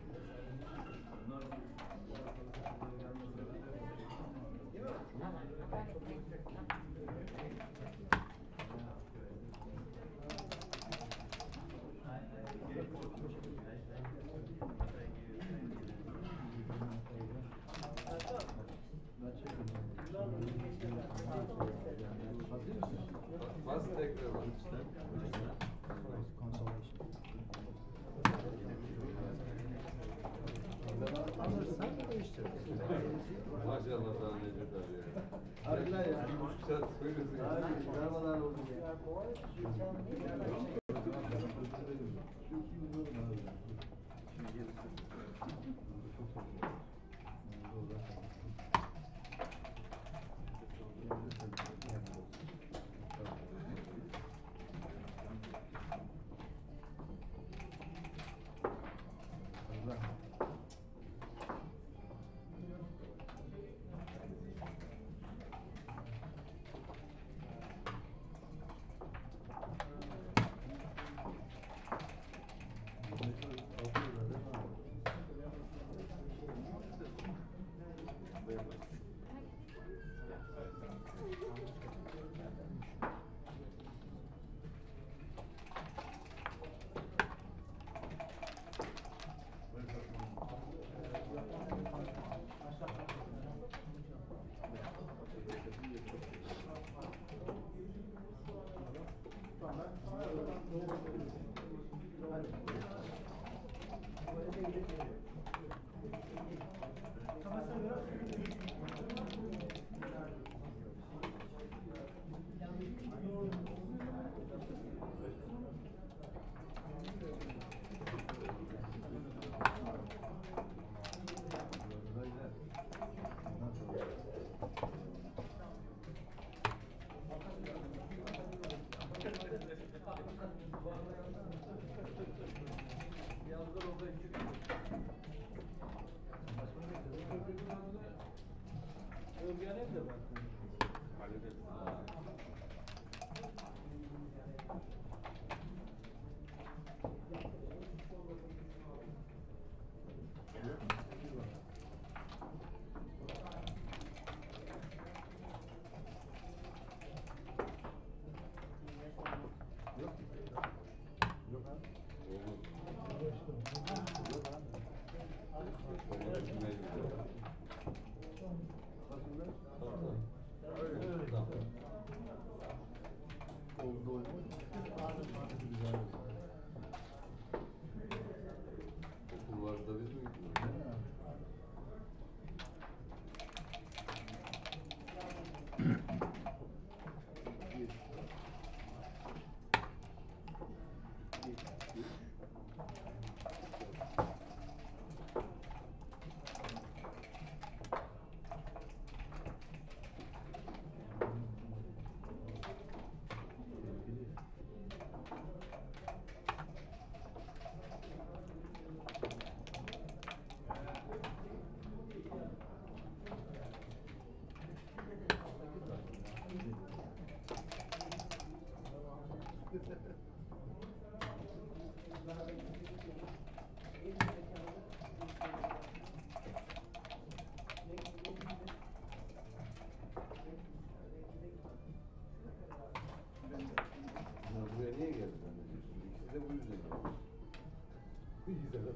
Bas tekrar bak. Consolation. Alırsan değiştiririz. Maşallah daha ne kadar ya. Harbiden ya. 1,5 saat söylüyorsun. Merhabalar oldu ya. Okullarda biz mi gidiyoruz? Ya buraya niye geldi zannediyorsun? İkisi de bu yüzden geldi. Güzel.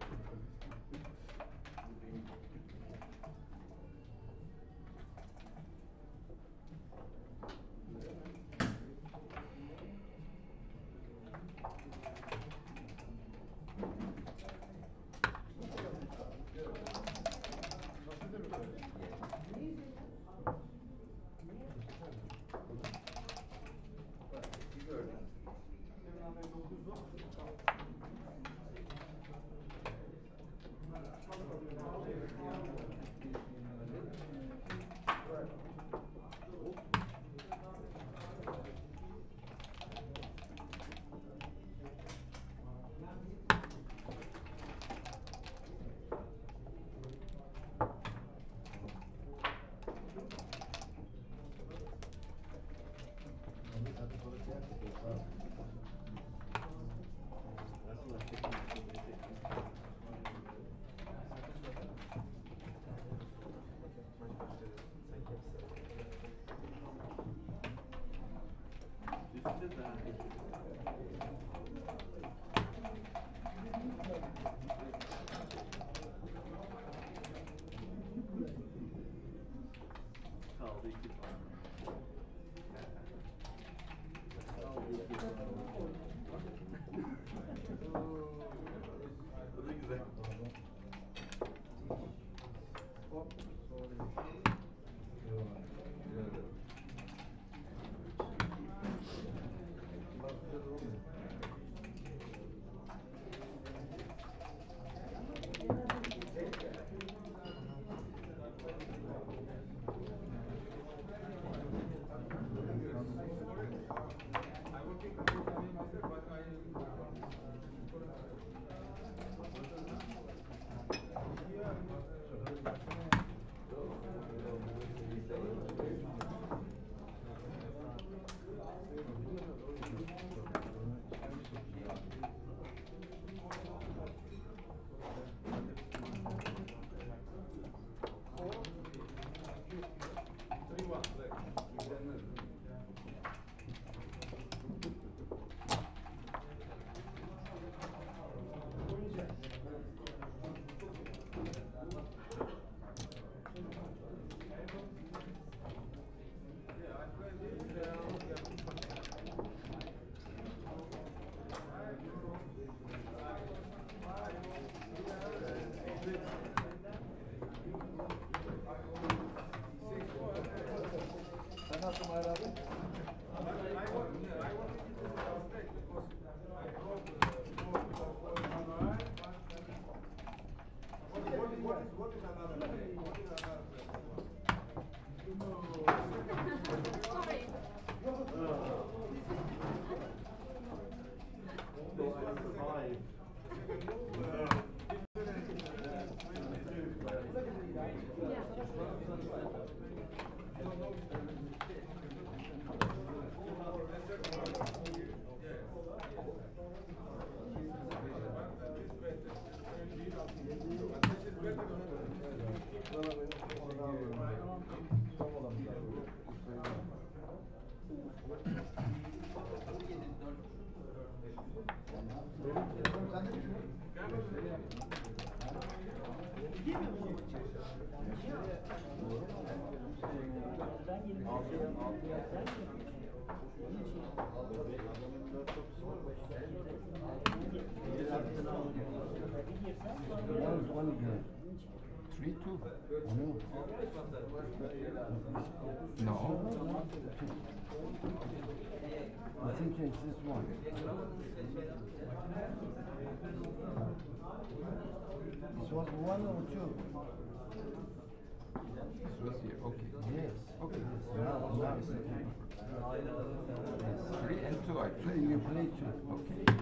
Kaldı 2 puan. Bu da güzel. Sen nasılsın Mahir abi? Sen ne düşünüyorsun? One again. 3-2. No. No. I think it's this one. This was 1 or 2? This was here. Okay. Yes. Okay. Now it's Yes. 3 and 2 I play. You play 2. Okay.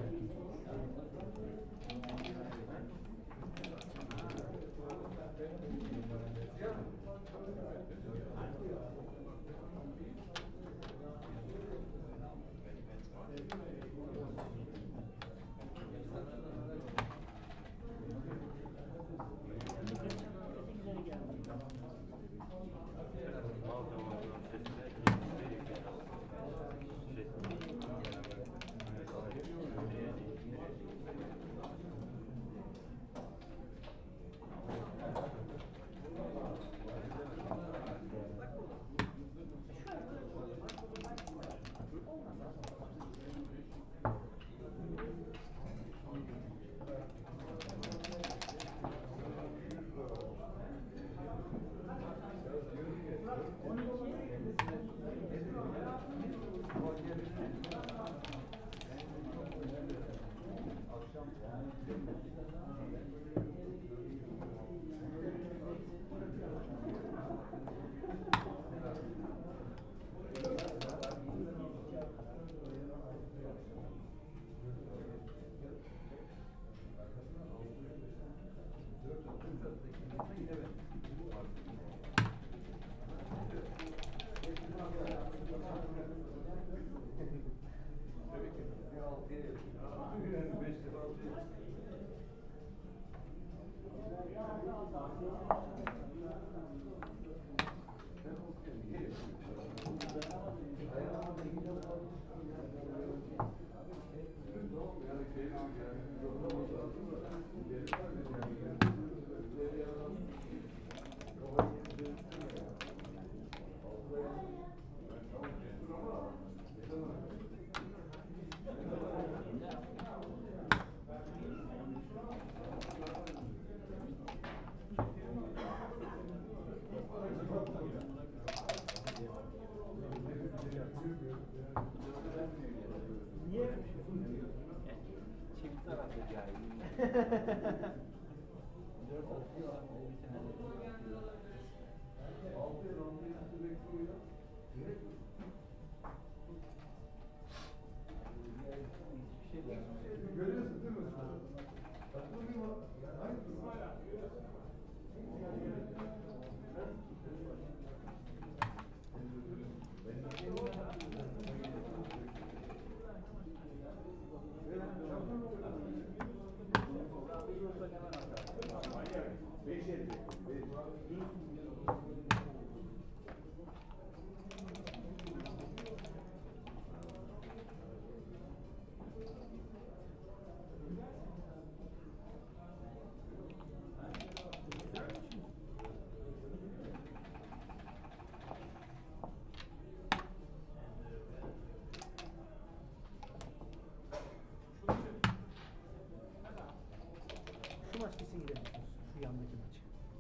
Şu maç kesin gidebilirsiniz. Şu yandaki maç.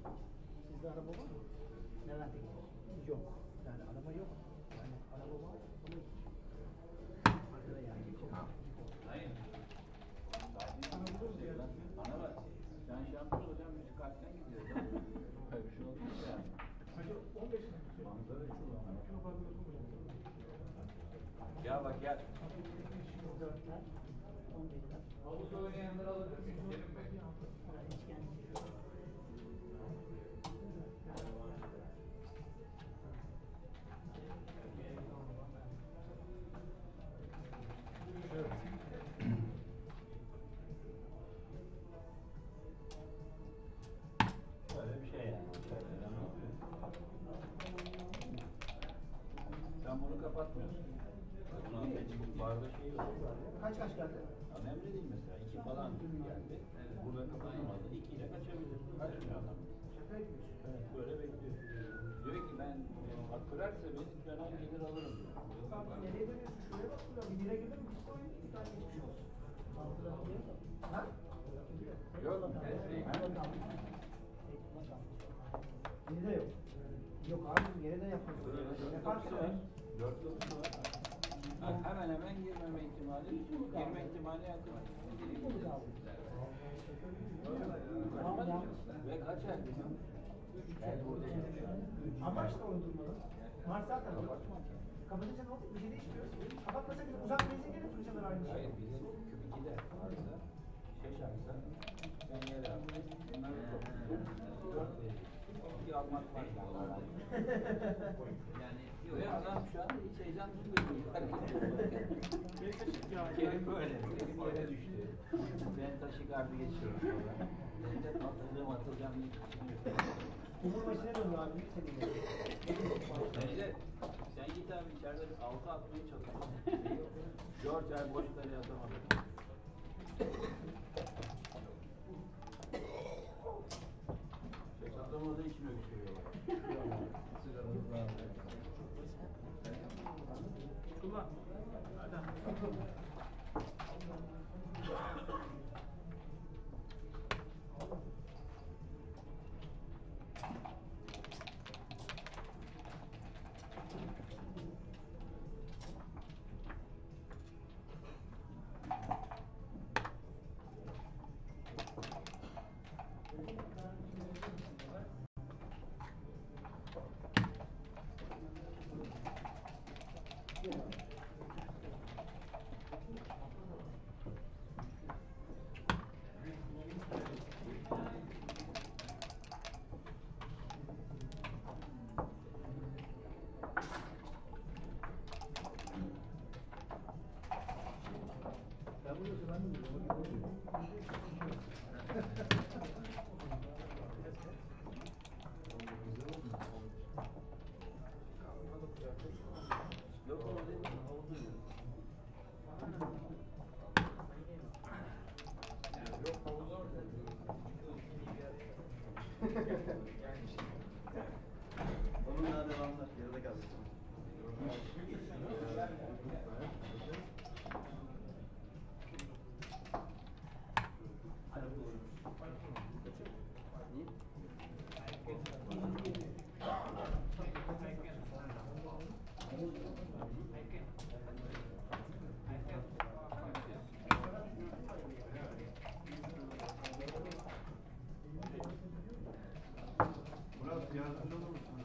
Sizde araba var mı? Neden gidiyorsunuz? Yok. Yani araba yok. Yani araba var ama arkada yani. Bana bak. Sen şampiyon hocam müzik kalpten gidiyoruz. Böyle bir şey olmuş ya. Hadi 15 Manzara Gel bak gel. Havuzda oynayanları alabilir miyim? Gelin Bey. Böyle bir şey yani. Sen bunu kapatmıyorsun. Bunu ortaya çıkıp barda Orada şey yok. Kaç geldi? Önemli değil mesela. 2 falan geldi. Burada kapanamadı. 2 ile kaçabilir. Kaçmıyor adam. Şaka yapıyorsun. Evet, böyle bekliyor. Diyor ki ben bak kırarsa beni dönem gelir alırım diyor. Tamam, nereye dönüyorsun? Şuraya bak şuraya. Bir bire gidelim mi? Biz de oynayalım. Bir tane geçmiş olsun. Ha? Yok. Yine de yok. Yok abi yine de yapıyoruz. Ne farkı var? 4 yıllısı var. Hemen hemen girmeme ihtimali, girme ihtimali yakın. Ve kaç ay? Ben burada yaşıyorum. Ama işte onu durmalı. Mart zaten. Kapatınca ne oldu? Bir şey değişmiyor. Kapatmasa bile uzak benzin gene fırçalar aynı şey. Hayır, bizim küp 2'de arıza, şey şartsa, sen yer al. Bunları topluyor. 4 verecek. Bir almak var. Yani ve adam şu anda hiç heyecan duymuyor. Kerim böyle. Kerim yere düştü. Ben taşı gardı geçiyorum sonra. Devlet atılacağım diye düşünüyorum. Umur başına dönüyor abi. Bence sen git abi içeride 6 atmaya çalış. George boş kaleye atamadı. Atamadığı için öksürüyorlar. Kullan. Hadi. Yok o değil, oldu ya. Yok havuz orada. Onun daha devamlı. Geride kaldı. Murat yardımcı olur musun?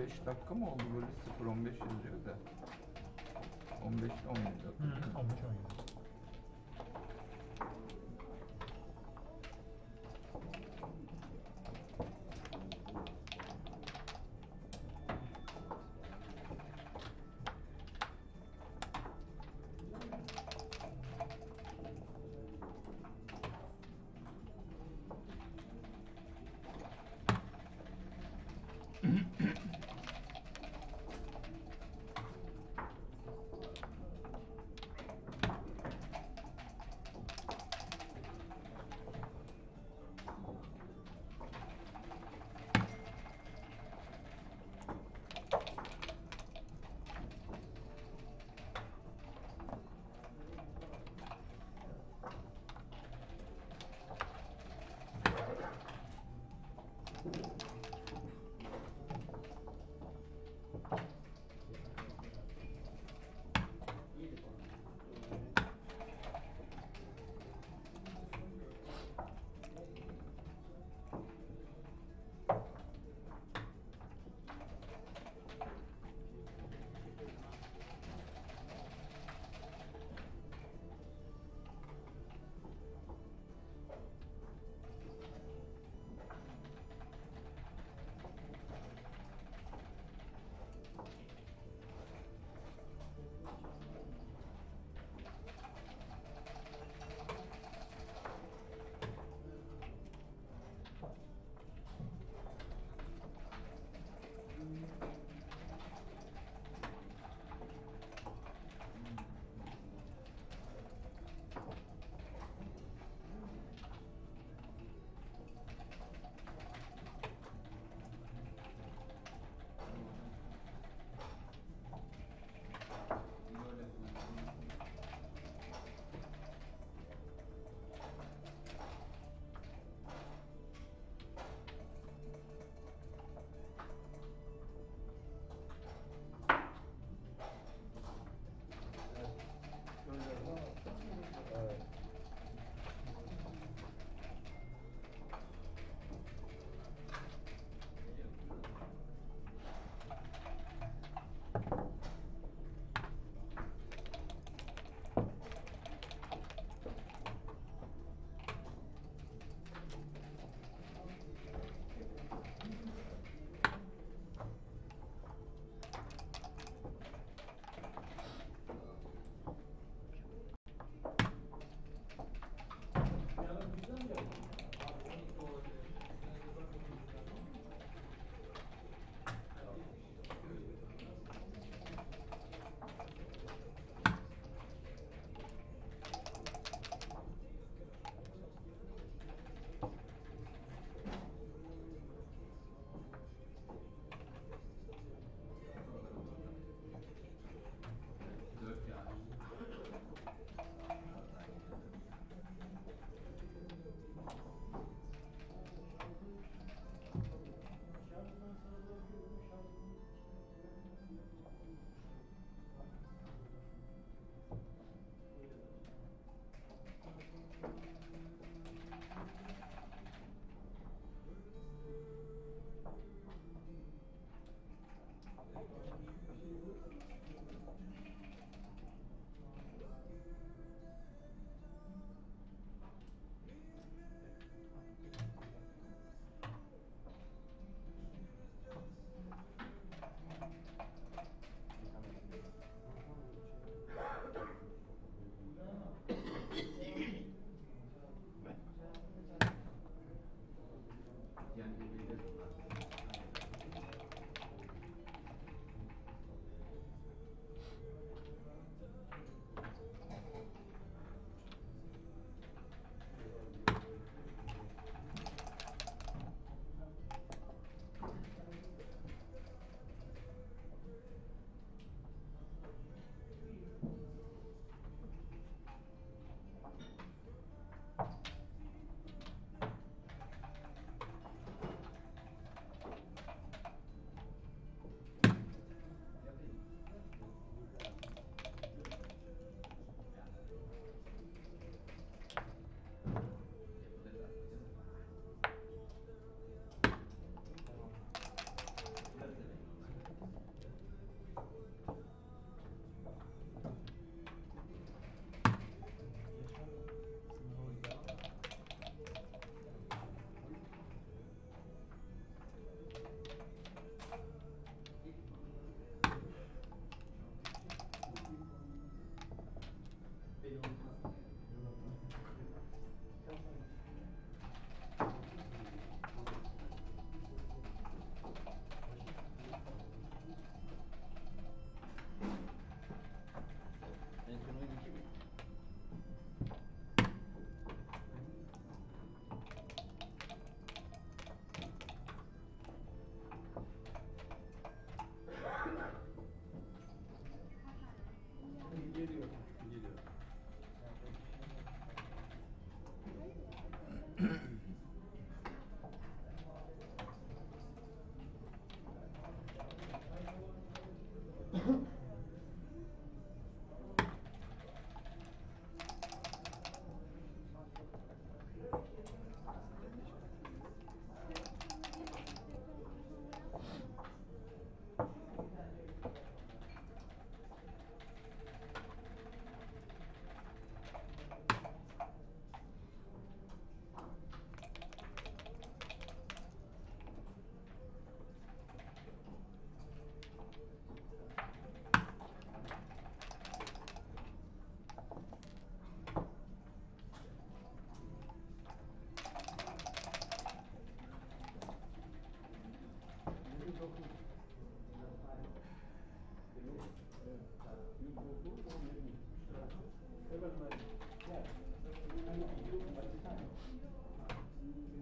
15 dakika mı oldu böyle 0-15 yazıyor da. 15'te 17 dakika. 15 17.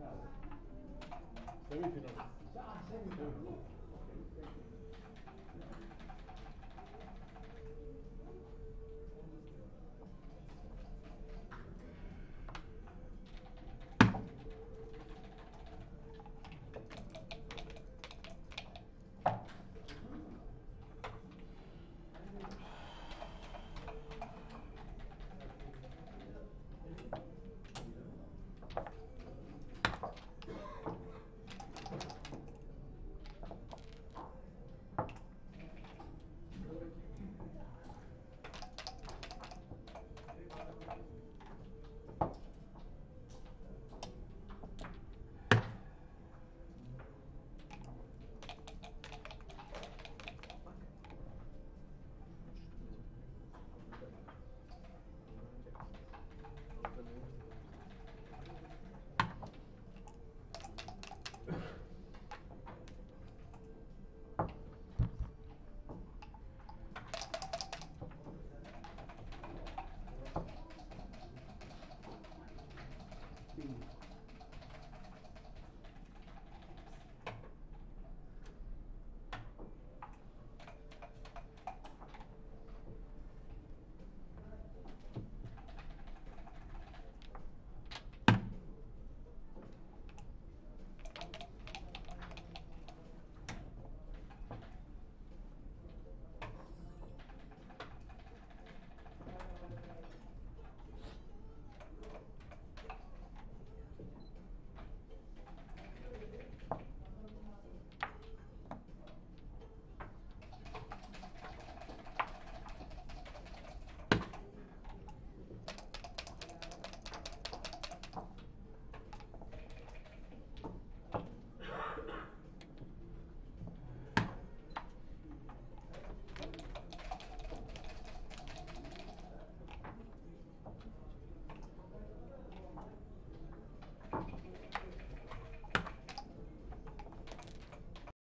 Semifinal.